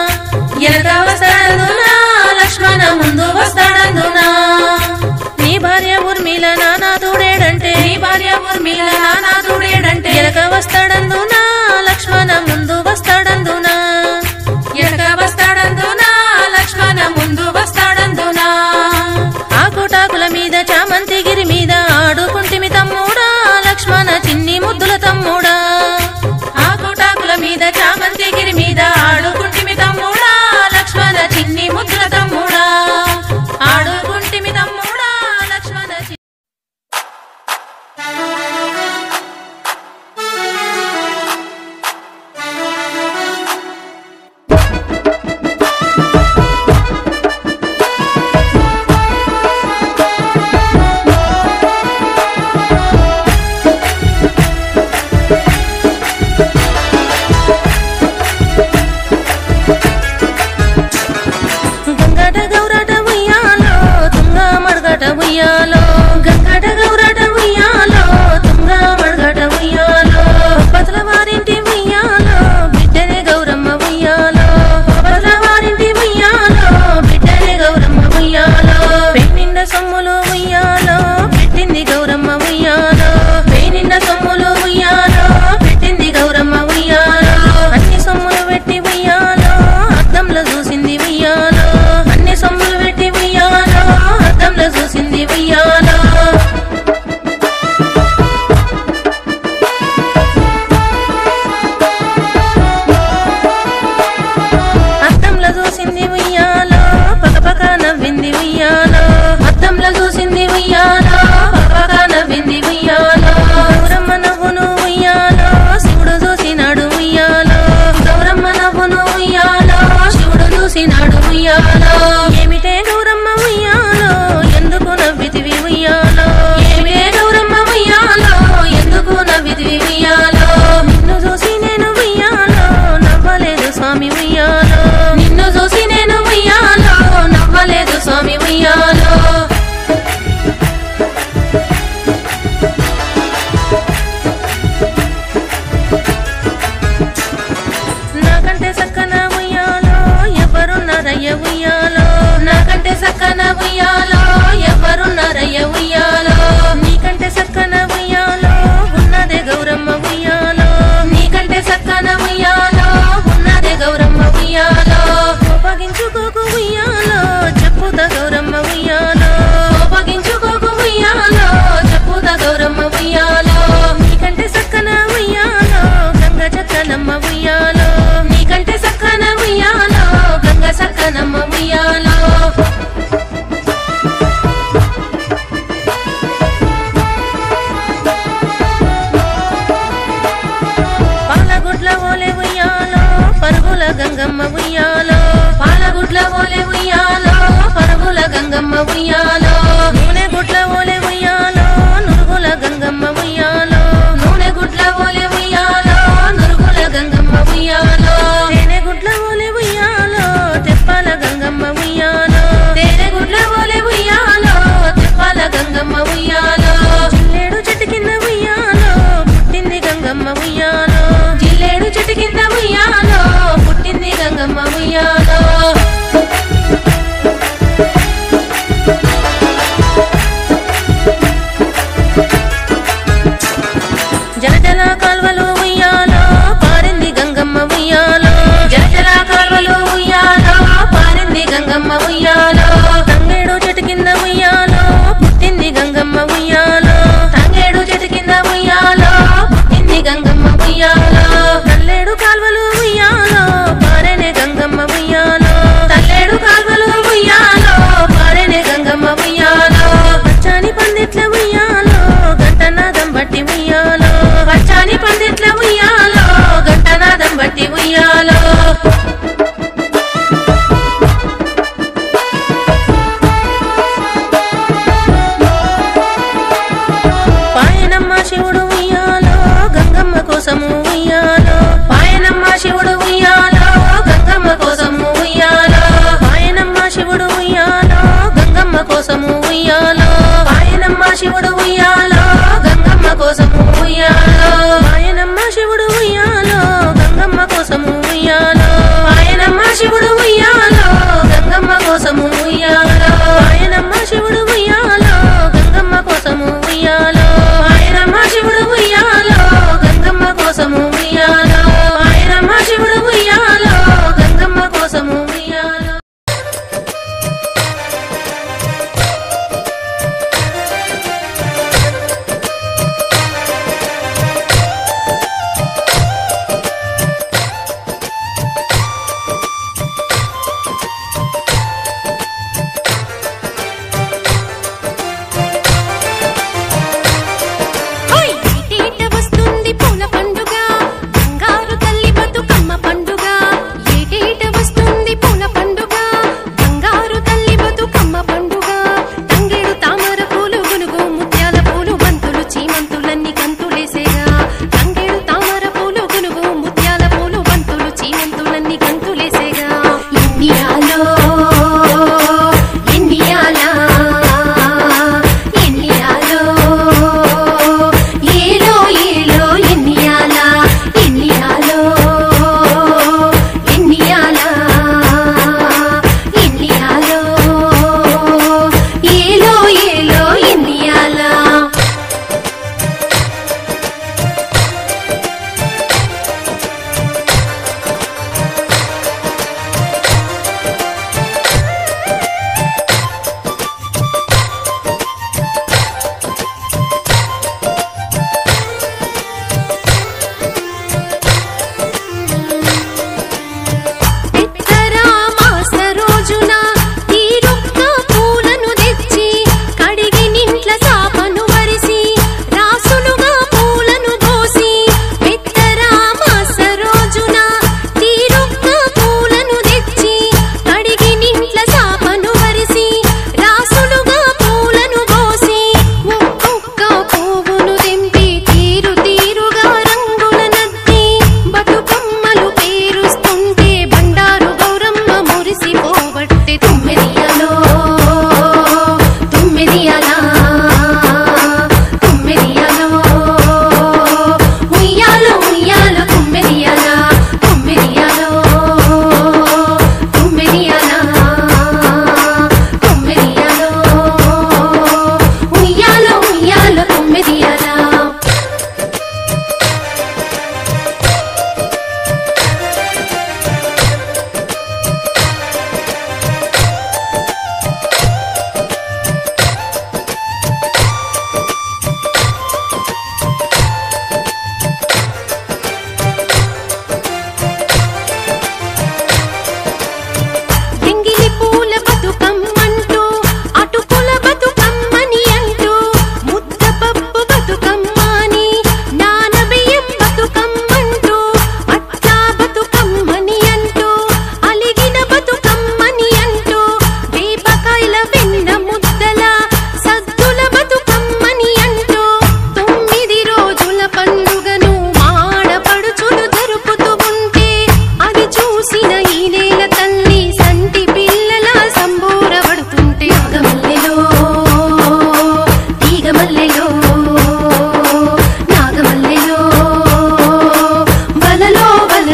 నీ భార్య ఊర్మిళ నానాదుడేడంటే వెనక వస్తాడందునా లక్ష్మణ ముందు వస్తాడందునా ఆకుటాకుల మీద చామంతి గిరి మీద ఆడుకుంటిమి తమ్ముడా లక్ష్మణ చిన్ని ముద్దుల తమ్ముడా స్వామి ఉయ్యాలో నిన్ను చూసి నేను ఉయ్యాలో నవ్వలేదు స్వామి ఉయ్యాలో నాకంటే సక్కన ఉయ్యాలో ఎవరున్నారయ్య ఉయ్యాలో నాకంటే సక్కన ఉయ్యాలో ఎవరున్నారయ్య ఉయ్యాలో నీకంటే సక్కన ఉయ్యాలో ఉన్నదే గౌరమ్మ ఉయ్యాలో నీకంటే సక్కన ఉయ్యాలో ఉన్నదే గౌరమ్మ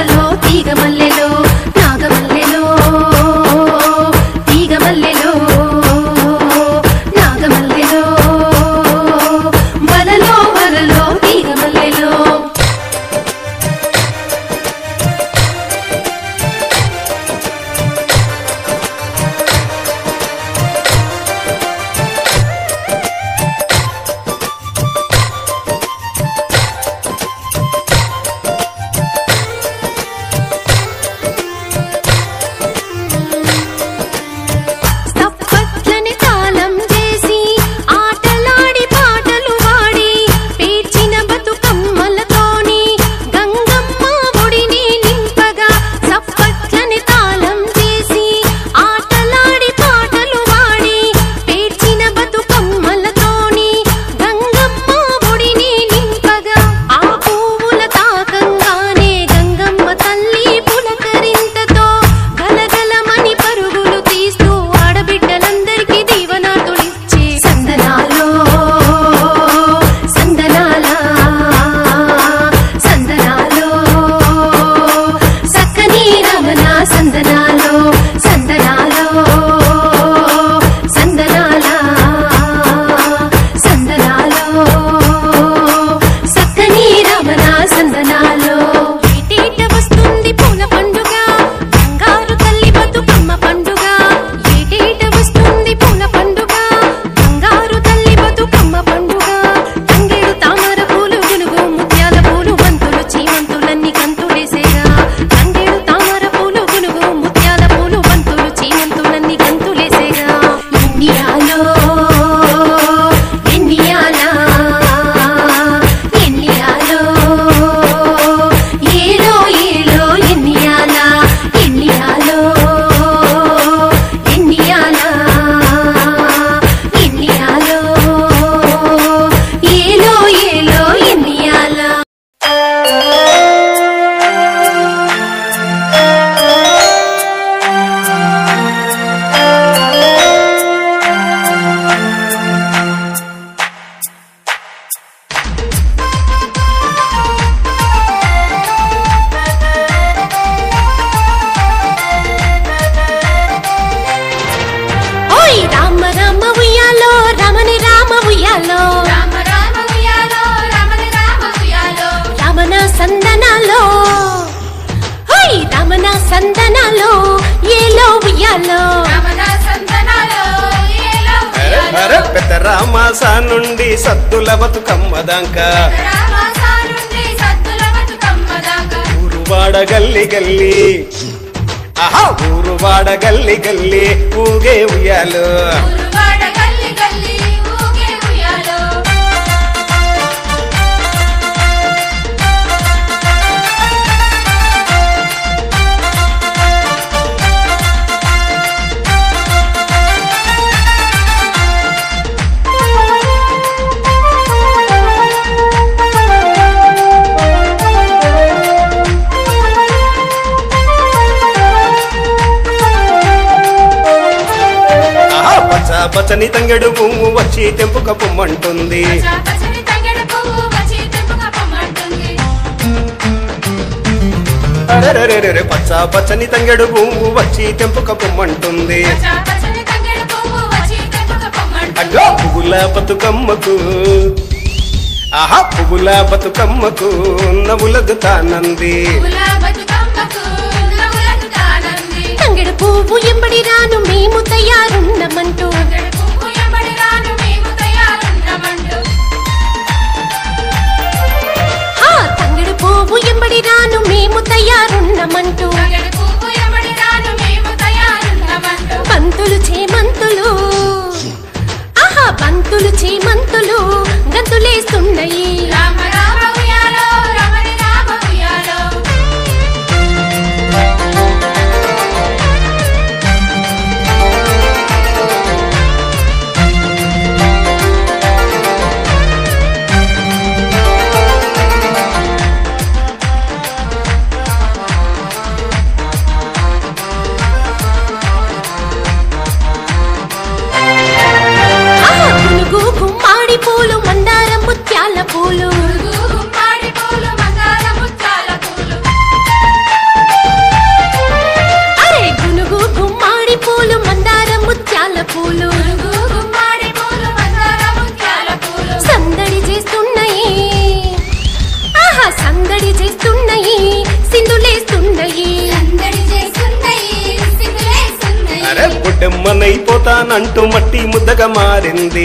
వరలో తీగ మల్లెలో నాగమల్లెలో తీగ మల్లెలో నాగమల్లెలో వరలో వరలో తీగ మల్లెలో రామాసా నుండి సద్దుల బతుకమ్మ దాకా ఊరువాడ గల్లి గల్లి ఆహా ఊరువాడ గల్లి గల్లి ఊగే ఉయ్యాలో పచ్చని తంగెడు పువ్వు వచ్చి తెంపుక పొమ్మంటుంది అరెరెరెరె పచ్చ పచ్చని తంగెడు పువ్వు వచ్చి తెంపుక పొమ్మంటుంది అగ్గో పువ్వుల బతుకమ్మకు ఆహా పువ్వుల బతుకమ్మకు నవ్వులదుతానంది తంగెడు పువ్వు ఎంబడి రాను మేము తయారున్నమంటూ తంగెడు పువ్వు ఎంబడి రాను మేము తయారున్నమంటూ బంతులు చేమంతులు ఆహా బంతులు చేమంతులు గంతులేస్తున్నాయి పొడెమ్మనైపోతానంటూ మట్టి ముద్దగా మారింది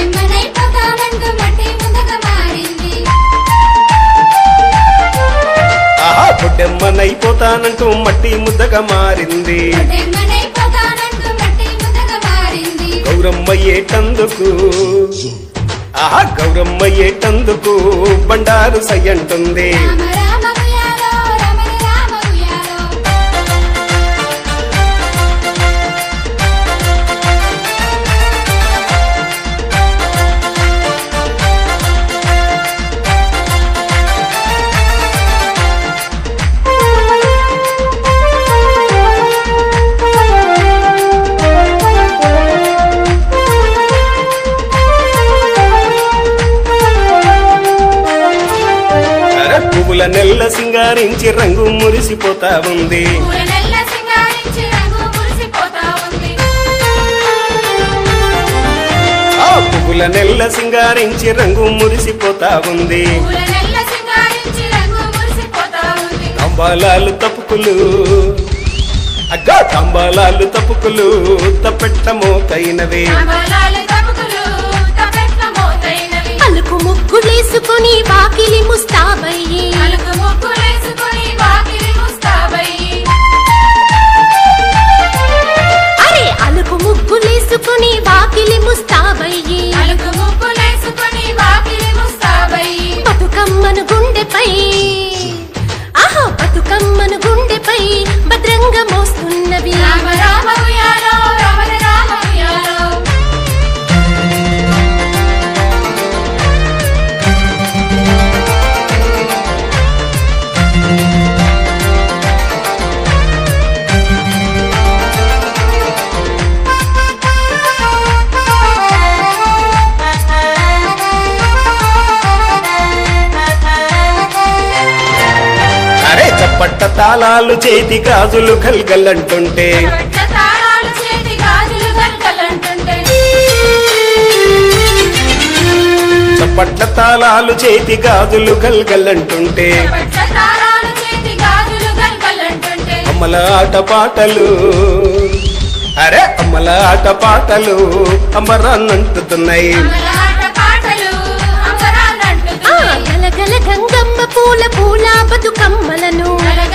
ఆహా పొడెమ్మనైపోతానంటూ మట్టి ముద్దగా మారింది గౌరమ్మయ్యేటందుకు ఆహా గౌరమ్మయ్యేటందుకు బండారు సయ్యంటుంది పువ్వుల నెల్ల సింగారించి రంగు మురిసిపోతా ఉంది ఆ పువ్వుల నెల్ల సింగారించి రంగు మురిసిపోతా ఉంది తంబాలాలు తప్పుకులు అగ్గా తంబాలాలు తప్పుకులు తప్పెట్టమో కైనవే అలుకు ముగ్గులేసుకొని వాకిలి ముస్తాబయ్యి అరే అలుకు ముగ్గులేసుకొని వాకిలి ముస్తాబయ్యి బతుకమ్మను గుండెపై ఆహా బతుకమ్మను గుండెపై భద్రంగా మోస్తున్నవి రామ రామ ఉయ్యాలో రమణ రామ ఉయ్యాలో చప్పట్ట తాళాలు చేతి గాజులు గల్గలంటుంటే చప్పట్ల తాళాలు చేతి గాజులు గల్గలంటుంటే అమ్మల ఆట పాటలు అరే అమ్మల ఆట పాటలు అమరాన్నంటుతున్నాయి గలగల గంగమ్మ పూల పూల బతుకమ్మలను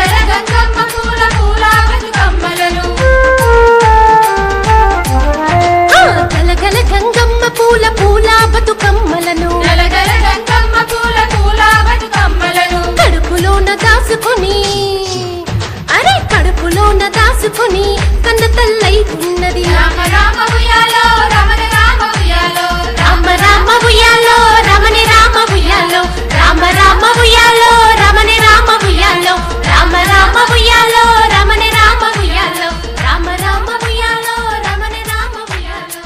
గలగల గంగమ్మ పూల పూల బతుకమ్మలను కడుపులోన దాసుకొని అరే కడుపులోన దాసుకొని కన్న తల్లైతున్నది రామ రామ ఉయ్యాలో రమణ రామ ఉయ్యాలో రామ రామ ఉయ్యాలో రమణ రామ ఉయ్యాలో రామ రామ ఉయ్యాలో రమణ రామ ఉయ్యాలో రామ రామ ఉయ్యాలో రమణ రామ ఉయ్యాలో రామ రామ ఉయ్యాలో రమణ రామ ఉయ్యాలో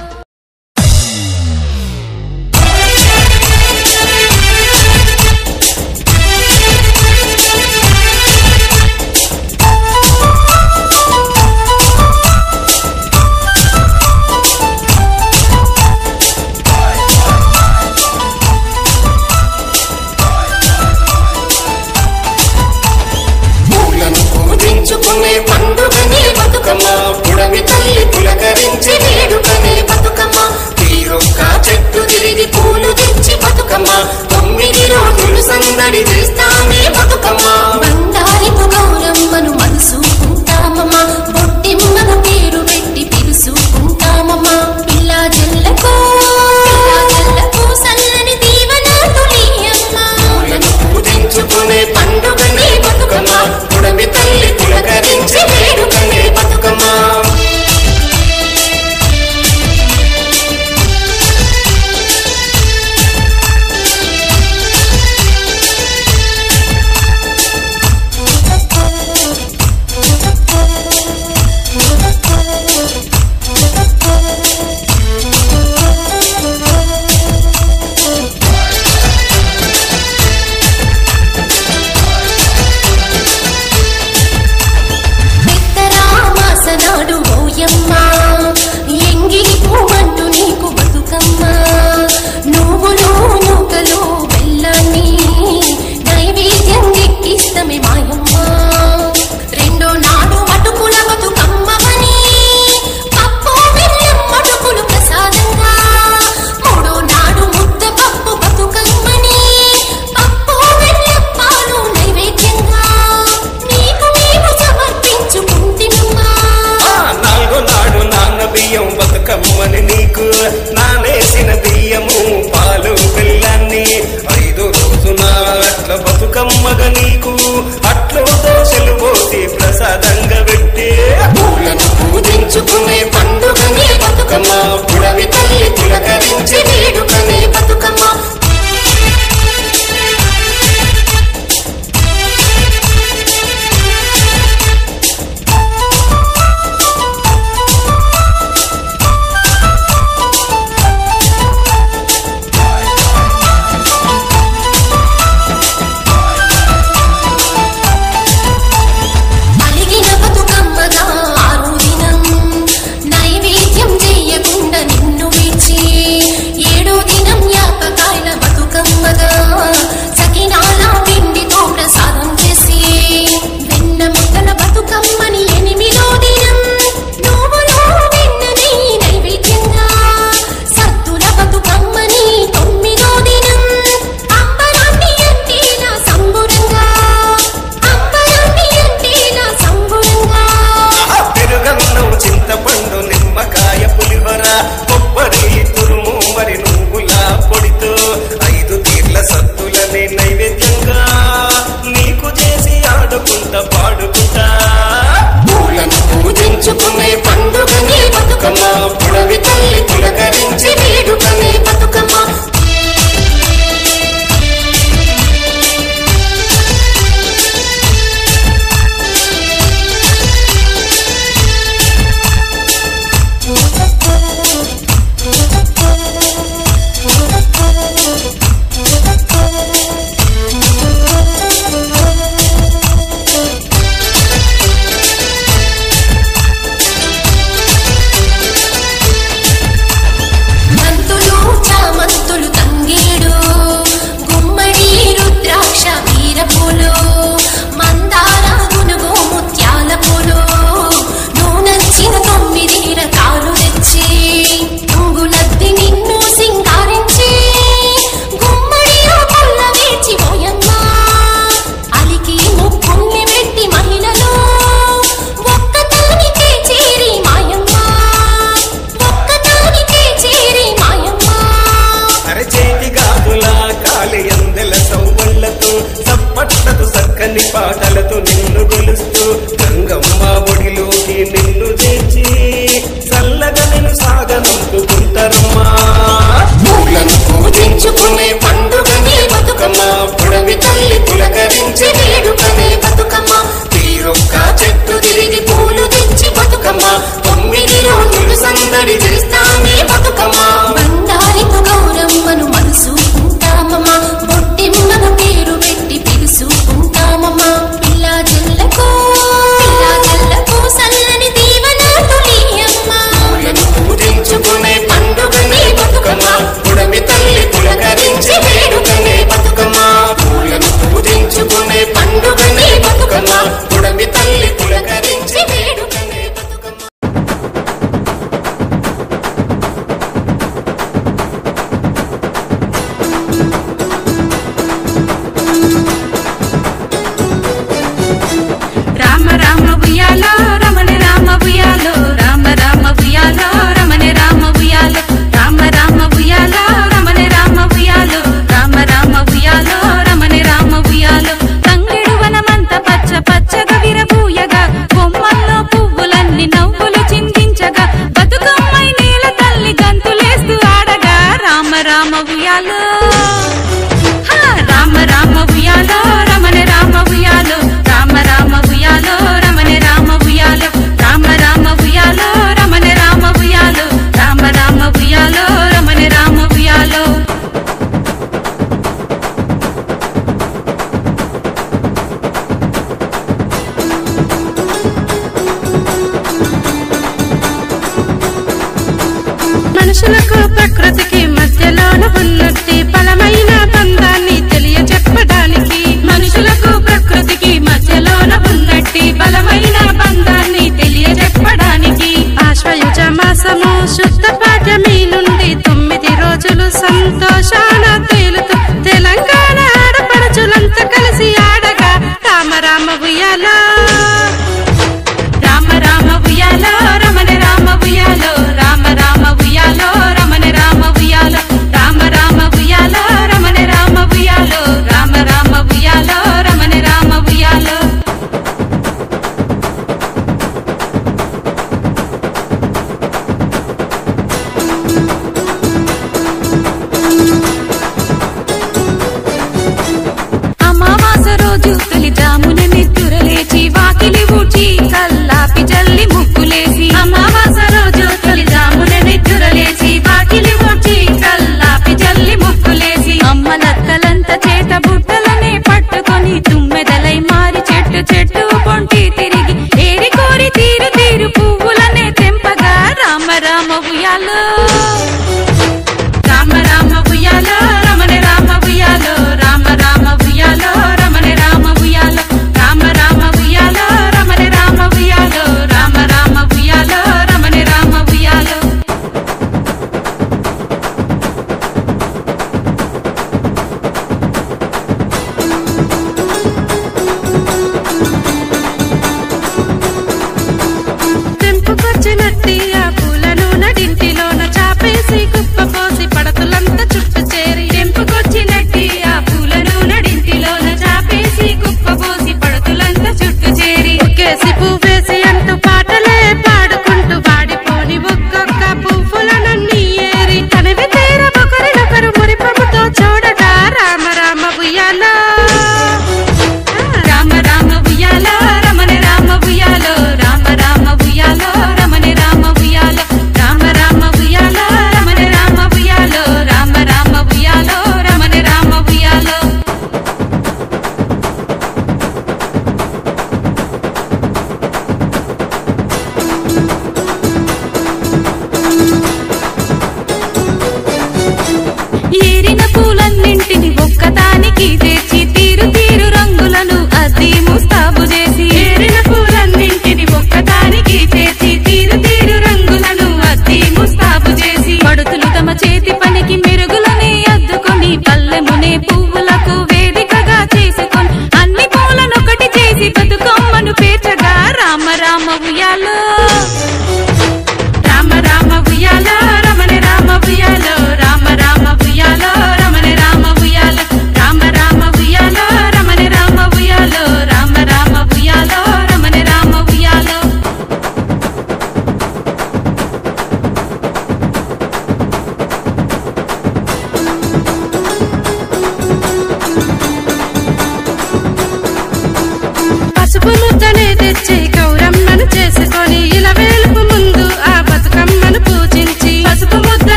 ఉయ్యాలో రమణి రామ ఉయ్యాలో రామ రామ ఉయ్యాలో రమణి రామ ఉయ్యాలో రామ రామ ఉయ్యాలో రమణి రామ ఉయ్యాలో రామ రామ ఉయ్యాలో రమణి రామ ఉయ్యాలో తంగెడు వనమంత పచ్చ పచ్చగా విరబూయగా కొమ్మల్లో పువ్వులన్నీ నవ్వులు చిందించగా బతుకమ్మై నేల తల్లి గంతులేస్తూ ఆడగా రామ రామ ఉయ్యాలో రామ రామ ఉయ్యాలో రమణి రామ ఉయ్యాలో రామ రామ ఉయ్యాలో రమణి రామ ఉయ్యాలో రామ రామ ఉయ్యాలో రమణి రామ ఉయ్యాలో రామ రామ ఉయ్యాలో రమణి రామ ఉయ్యాలో మనుషులకు ప్రకృతికి మధ్యలోన ఉన్నట్టి బలమైన బంధాన్ని తెలియజెప్పడానికి మనుషులకు ప్రకృతికి మధ్యలోన ఉన్నట్టి బలమైన బంధాన్ని తెలియజెప్పడానికి ఆశ్వయుజ మాసము శుద్ధ పాఠ్యమి నుండి 9 రోజులు సంతోషాన తేలుతూ తెలంగాణ ఆడపడుచులంతా కలిసి ఆడగా రామ రామ ఉయ్యాలో రామ రామ ఉయ్యాలో రమణి రామ ఉయ్యాలో రామ రామ ఉయ్యాలో రమణి రామ ఉయ్యాలో రామ రామ ఉయ్యాలో రమణి రామ ఉయ్యాలో రామ రామ ఉయ్యాలో రమణి రామ ఉయ్యాలో అమావాస రోజు తొలి జామున నిద్దురలేచి వాకిలి ఊడ్చి కల్లాపి జల్లి ముగ్గులేసి అమావాస రోజు తొలి జామున నిద్దురలేసి వాకిలి ఊడ్చి కల్లాపి జల్లి ముగ్గులేసి అమ్మలక్కలంత చేత బుట్టలనే పట్టుకొని తుమ్మెదలై మారి చెట్టు చెట్టు పొంటి తిరిగి ఏరి కోరి తీరు తీరు పువ్వులనే తెంపగా రామ రామ ఉయ్యాలో రామ రామ ఉయ్యాలో రమణి రామ ఉయ్యాలో రామ రామ ఉయ్యాలో రమణి రామ ఉయ్యాలో రామ రామ ఉయ్యాలో రమణి రామ ఉయ్యాలో రామ రామ ఉయ్యాలో రమణి రామ ఉయ్యాలో కెంపు కొచ్చి నట్టి ఆ పూలను నడింటిలోన చాపేసి కుప్ప పోసి పడతులంతా చుట్టు చేరి కెంపు కొచ్చి నట్టి ఆ పూలను నడింటిలోన చాపేసి కుప్ప పోసి పడతులంతా చుట్టు చేరి ఒకేసి పువ్వేసి అంటూ పాటలే పాడుకుంటూ వాడిపోని ఒక్కొక్క పువ్వులనే తెంపగా రామ రామ ఉయ్యాలో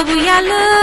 ఉయ్యాలో